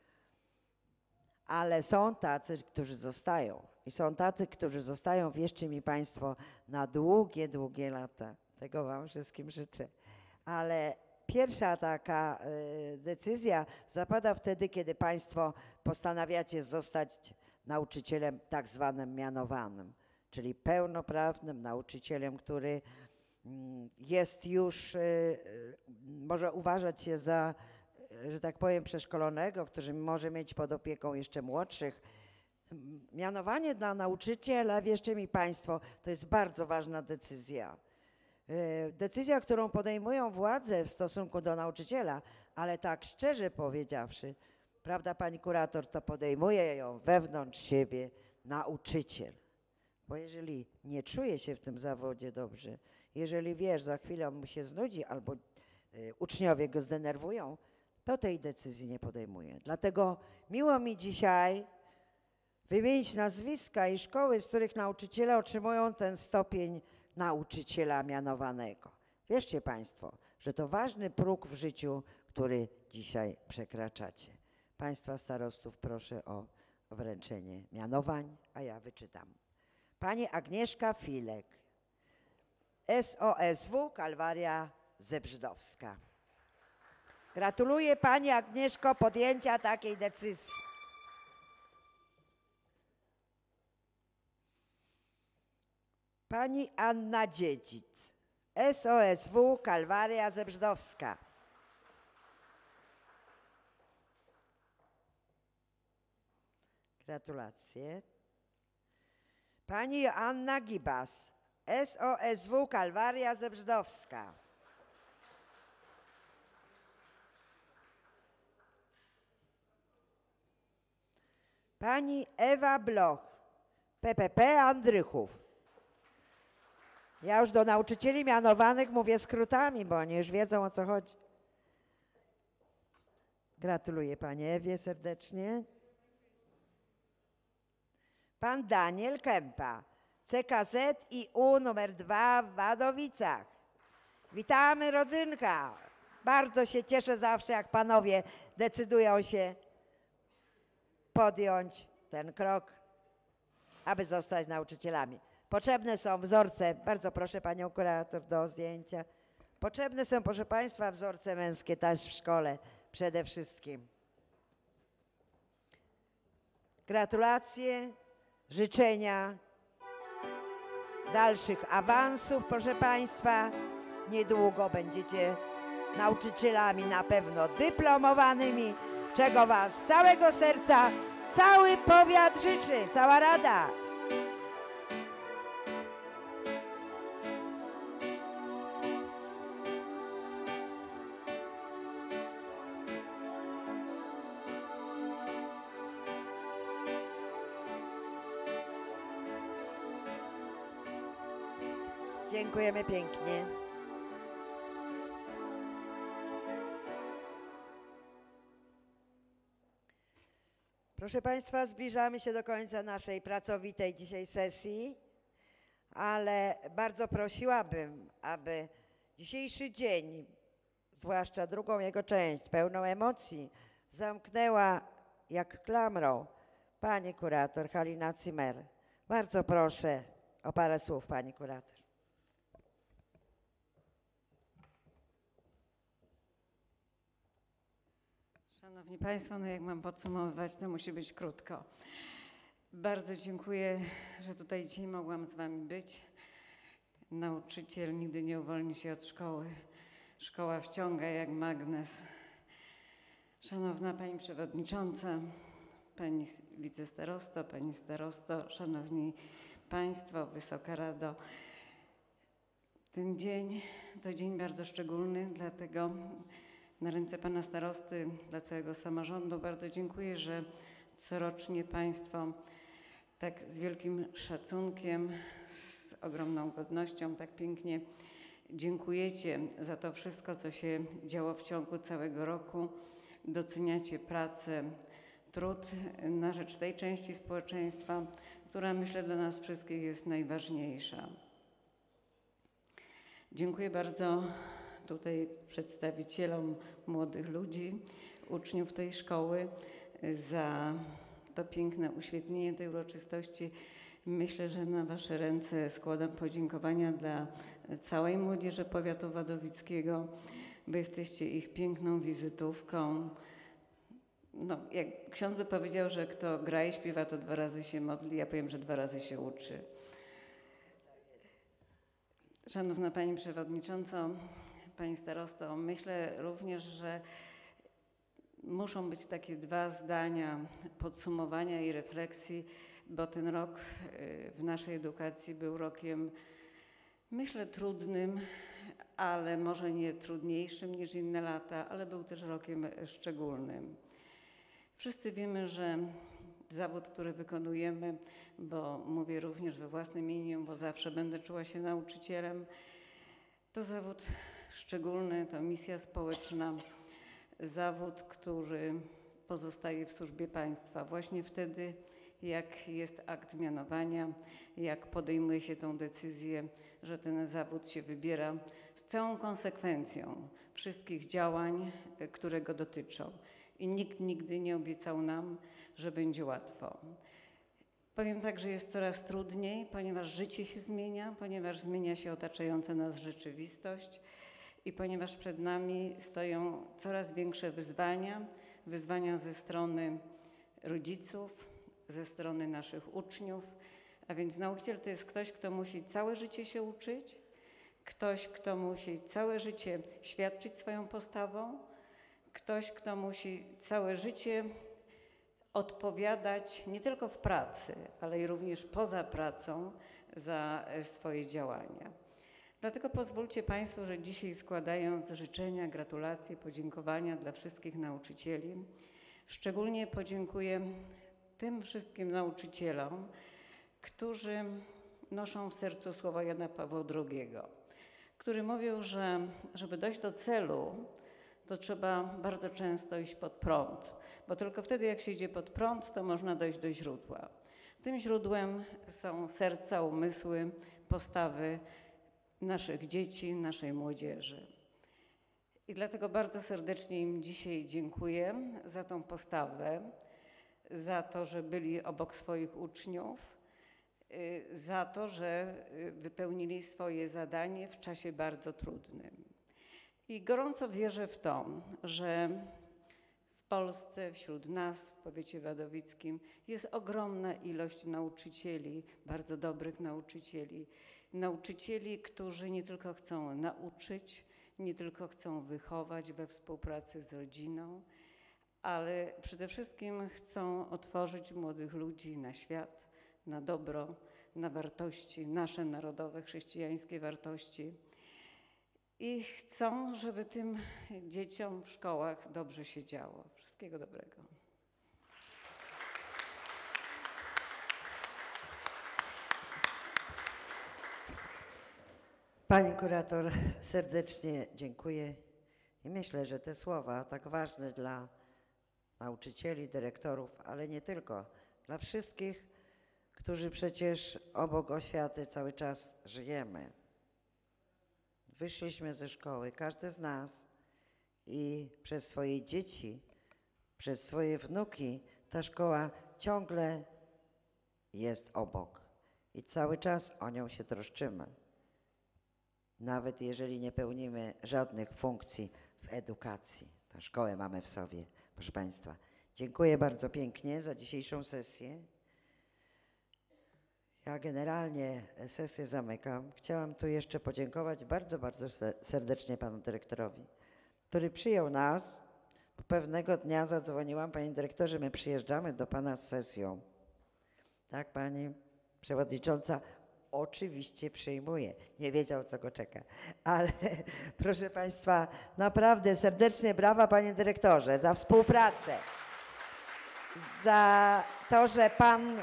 Ale są tacy, którzy zostają. I są tacy, którzy zostają, wierzcie mi Państwo, na długie, długie lata. Tego Wam wszystkim życzę. Ale pierwsza taka decyzja zapada wtedy, kiedy Państwo postanawiacie zostać nauczycielem tak zwanym mianowanym, czyli pełnoprawnym nauczycielem, który jest już, może uważać się za, że tak powiem, przeszkolonego, który może mieć pod opieką jeszcze młodszych. Mianowanie dla nauczyciela, wierzcie mi Państwo, to jest bardzo ważna decyzja. Decyzja, którą podejmują władze w stosunku do nauczyciela, ale tak szczerze powiedziawszy, prawda Pani Kurator, to podejmuje ją wewnątrz siebie nauczyciel. Bo jeżeli nie czuje się w tym zawodzie dobrze, jeżeli wiesz, za chwilę on mu się znudzi albo uczniowie go zdenerwują, to tej decyzji nie podejmuje. Dlatego miło mi dzisiaj wymienić nazwiska i szkoły, z których nauczyciele otrzymują ten stopień nauczyciela mianowanego. Wierzcie Państwo, że to ważny próg w życiu, który dzisiaj przekraczacie. Państwa starostów proszę o wręczenie mianowań, a ja wyczytam. Pani Agnieszka Filek, SOSW Kalwaria Zebrzydowska. Gratuluję Pani Agnieszko podjęcia takiej decyzji. Pani Anna Dziedzic, SOSW Kalwaria Zebrzydowska. Gratulacje. Pani Joanna Gibas, SOSW Kalwaria Zebrzydowska. Pani Ewa Bloch, PPP Andrychów. Ja już do nauczycieli mianowanych mówię skrótami, bo oni już wiedzą, o co chodzi. Gratuluję Pani Ewie serdecznie. Pan Daniel Kępa, CKZ IU nr 2 w Wadowicach. Witamy rodzynka. Bardzo się cieszę zawsze, jak panowie decydują się podjąć ten krok, aby zostać nauczycielami. Potrzebne są wzorce, bardzo proszę Panią Kurator do zdjęcia. Potrzebne są, proszę Państwa, wzorce męskie też w szkole przede wszystkim. Gratulacje, życzenia dalszych awansów, proszę Państwa. Niedługo będziecie nauczycielami na pewno dyplomowanymi, czego Was z całego serca cały powiat życzy, cała rada. Dziękujemy pięknie. Proszę Państwa, zbliżamy się do końca naszej pracowitej dzisiaj sesji, ale bardzo prosiłabym, aby dzisiejszy dzień, zwłaszcza drugą jego część, pełną emocji, zamknęła jak klamrą pani kurator Halina Zimmer. Bardzo proszę o parę słów, pani kurator. Szanowni Państwo, no jak mam podsumowywać, to musi być krótko. Bardzo dziękuję, że tutaj dzisiaj mogłam z Wami być. Nauczyciel nigdy nie uwolni się od szkoły. Szkoła wciąga jak magnes. Szanowna Pani Przewodnicząca, Pani Wicestarosto, Pani Starosto, Szanowni Państwo, Wysoka Rado. Ten dzień to dzień bardzo szczególny, dlatego na ręce Pana Starosty, dla całego samorządu bardzo dziękuję, że corocznie Państwo tak z wielkim szacunkiem, z ogromną godnością, tak pięknie dziękujecie za to wszystko, co się działo w ciągu całego roku. Doceniacie pracę, trud na rzecz tej części społeczeństwa, która myślę dla nas wszystkich jest najważniejsza. Dziękuję bardzo tutaj przedstawicielom młodych ludzi, uczniów tej szkoły za to piękne uświetnienie tej uroczystości. Myślę, że na Wasze ręce składam podziękowania dla całej młodzieży powiatu wadowickiego, bo jesteście ich piękną wizytówką. No, jak ksiądz by powiedział, że kto gra i śpiewa, to 2 razy się modli, ja powiem, że 2 razy się uczy. Szanowna Pani Przewodnicząco, Pani Starosto, myślę również, że muszą być takie 2 zdania podsumowania i refleksji, bo ten rok w naszej edukacji był rokiem, myślę, trudnym, ale może nie trudniejszym niż inne lata, ale był też rokiem szczególnym. Wszyscy wiemy, że zawód, który wykonujemy, bo mówię również we własnym imieniu, bo zawsze będę czuła się nauczycielem, to zawód szczególny, to misja społeczna, zawód, który pozostaje w służbie państwa. Właśnie wtedy, jak jest akt mianowania, jak podejmuje się tą decyzję, że ten zawód się wybiera z całą konsekwencją wszystkich działań, które go dotyczą. I nikt nigdy nie obiecał nam, że będzie łatwo. Powiem tak, że jest coraz trudniej, ponieważ życie się zmienia, ponieważ zmienia się otaczająca nas rzeczywistość i ponieważ przed nami stoją coraz większe wyzwania, wyzwania ze strony rodziców, ze strony naszych uczniów, a więc nauczyciel to jest ktoś, kto musi całe życie się uczyć, ktoś, kto musi całe życie świadczyć swoją postawą, ktoś, kto musi całe życie odpowiadać nie tylko w pracy, ale i również poza pracą za swoje działania. Dlatego pozwólcie Państwo, że dzisiaj składając życzenia, gratulacje, podziękowania dla wszystkich nauczycieli, szczególnie podziękuję tym wszystkim nauczycielom, którzy noszą w sercu słowa Jana Pawła II, który mówił, że żeby dojść do celu, to trzeba bardzo często iść pod prąd, bo tylko wtedy, jak się idzie pod prąd, to można dojść do źródła. Tym źródłem są serca, umysły, postawy naszych dzieci, naszej młodzieży. I dlatego bardzo serdecznie im dzisiaj dziękuję za tą postawę, za to, że byli obok swoich uczniów, za to, że wypełnili swoje zadanie w czasie bardzo trudnym. I gorąco wierzę w to, że w Polsce, wśród nas, w powiecie wadowickim, jest ogromna ilość nauczycieli, bardzo dobrych nauczycieli. Nauczycieli, którzy nie tylko chcą nauczyć, nie tylko chcą wychować we współpracy z rodziną, ale przede wszystkim chcą otworzyć młodych ludzi na świat, na dobro, na wartości, nasze narodowe, chrześcijańskie wartości. I chcą, żeby tym dzieciom w szkołach dobrze się działo. Wszystkiego dobrego. Pani kurator, serdecznie dziękuję i myślę, że te słowa tak ważne dla nauczycieli, dyrektorów, ale nie tylko, dla wszystkich, którzy przecież obok oświaty cały czas żyjemy. Wyszliśmy ze szkoły, każdy z nas, i przez swoje dzieci, przez swoje wnuki ta szkoła ciągle jest obok i cały czas o nią się troszczymy. Nawet jeżeli nie pełnimy żadnych funkcji w edukacji, tę szkołę mamy w sobie, proszę Państwa. Dziękuję bardzo pięknie za dzisiejszą sesję. Ja generalnie sesję zamykam. Chciałam tu jeszcze podziękować bardzo, bardzo serdecznie panu dyrektorowi, który przyjął nas. Pewnego dnia zadzwoniłam: panie dyrektorze, my przyjeżdżamy do pana z sesją. Tak, pani przewodnicząca? Oczywiście przyjmuje. Nie wiedział, co go czeka. Ale proszę Państwa, naprawdę serdecznie brawa, panie dyrektorze, za współpracę, za to, że pan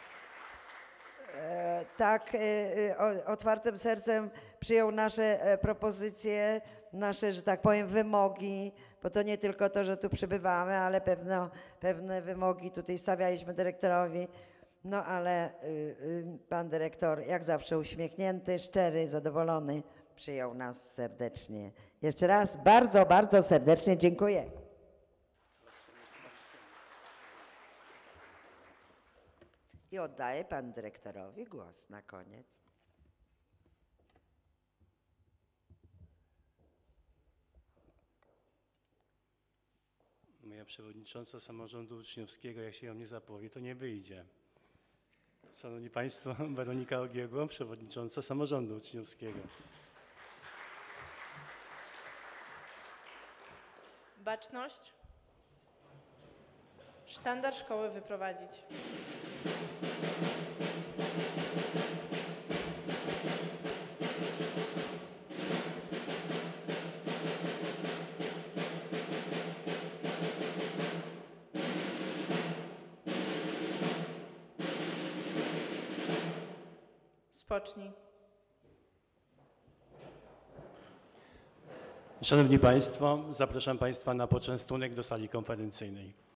tak otwartym sercem przyjął nasze propozycje, nasze, że tak powiem, wymogi, bo to nie tylko to, że tu przybywamy, ale pewne wymogi tutaj stawialiśmy dyrektorowi. No ale pan dyrektor, jak zawsze uśmiechnięty, szczery, zadowolony, przyjął nas serdecznie. Jeszcze raz bardzo, bardzo serdecznie dziękuję. I oddaję panu dyrektorowi głos na koniec. Moja przewodnicząca samorządu uczniowskiego, jak się ją nie zapowie, to nie wyjdzie. Szanowni Państwo, Weronika Ogiegło, przewodnicząca samorządu uczniowskiego. Baczność. Sztandar szkoły wyprowadzić. Spocznij. Szanowni Państwo, zapraszam Państwa na poczęstunek do sali konferencyjnej.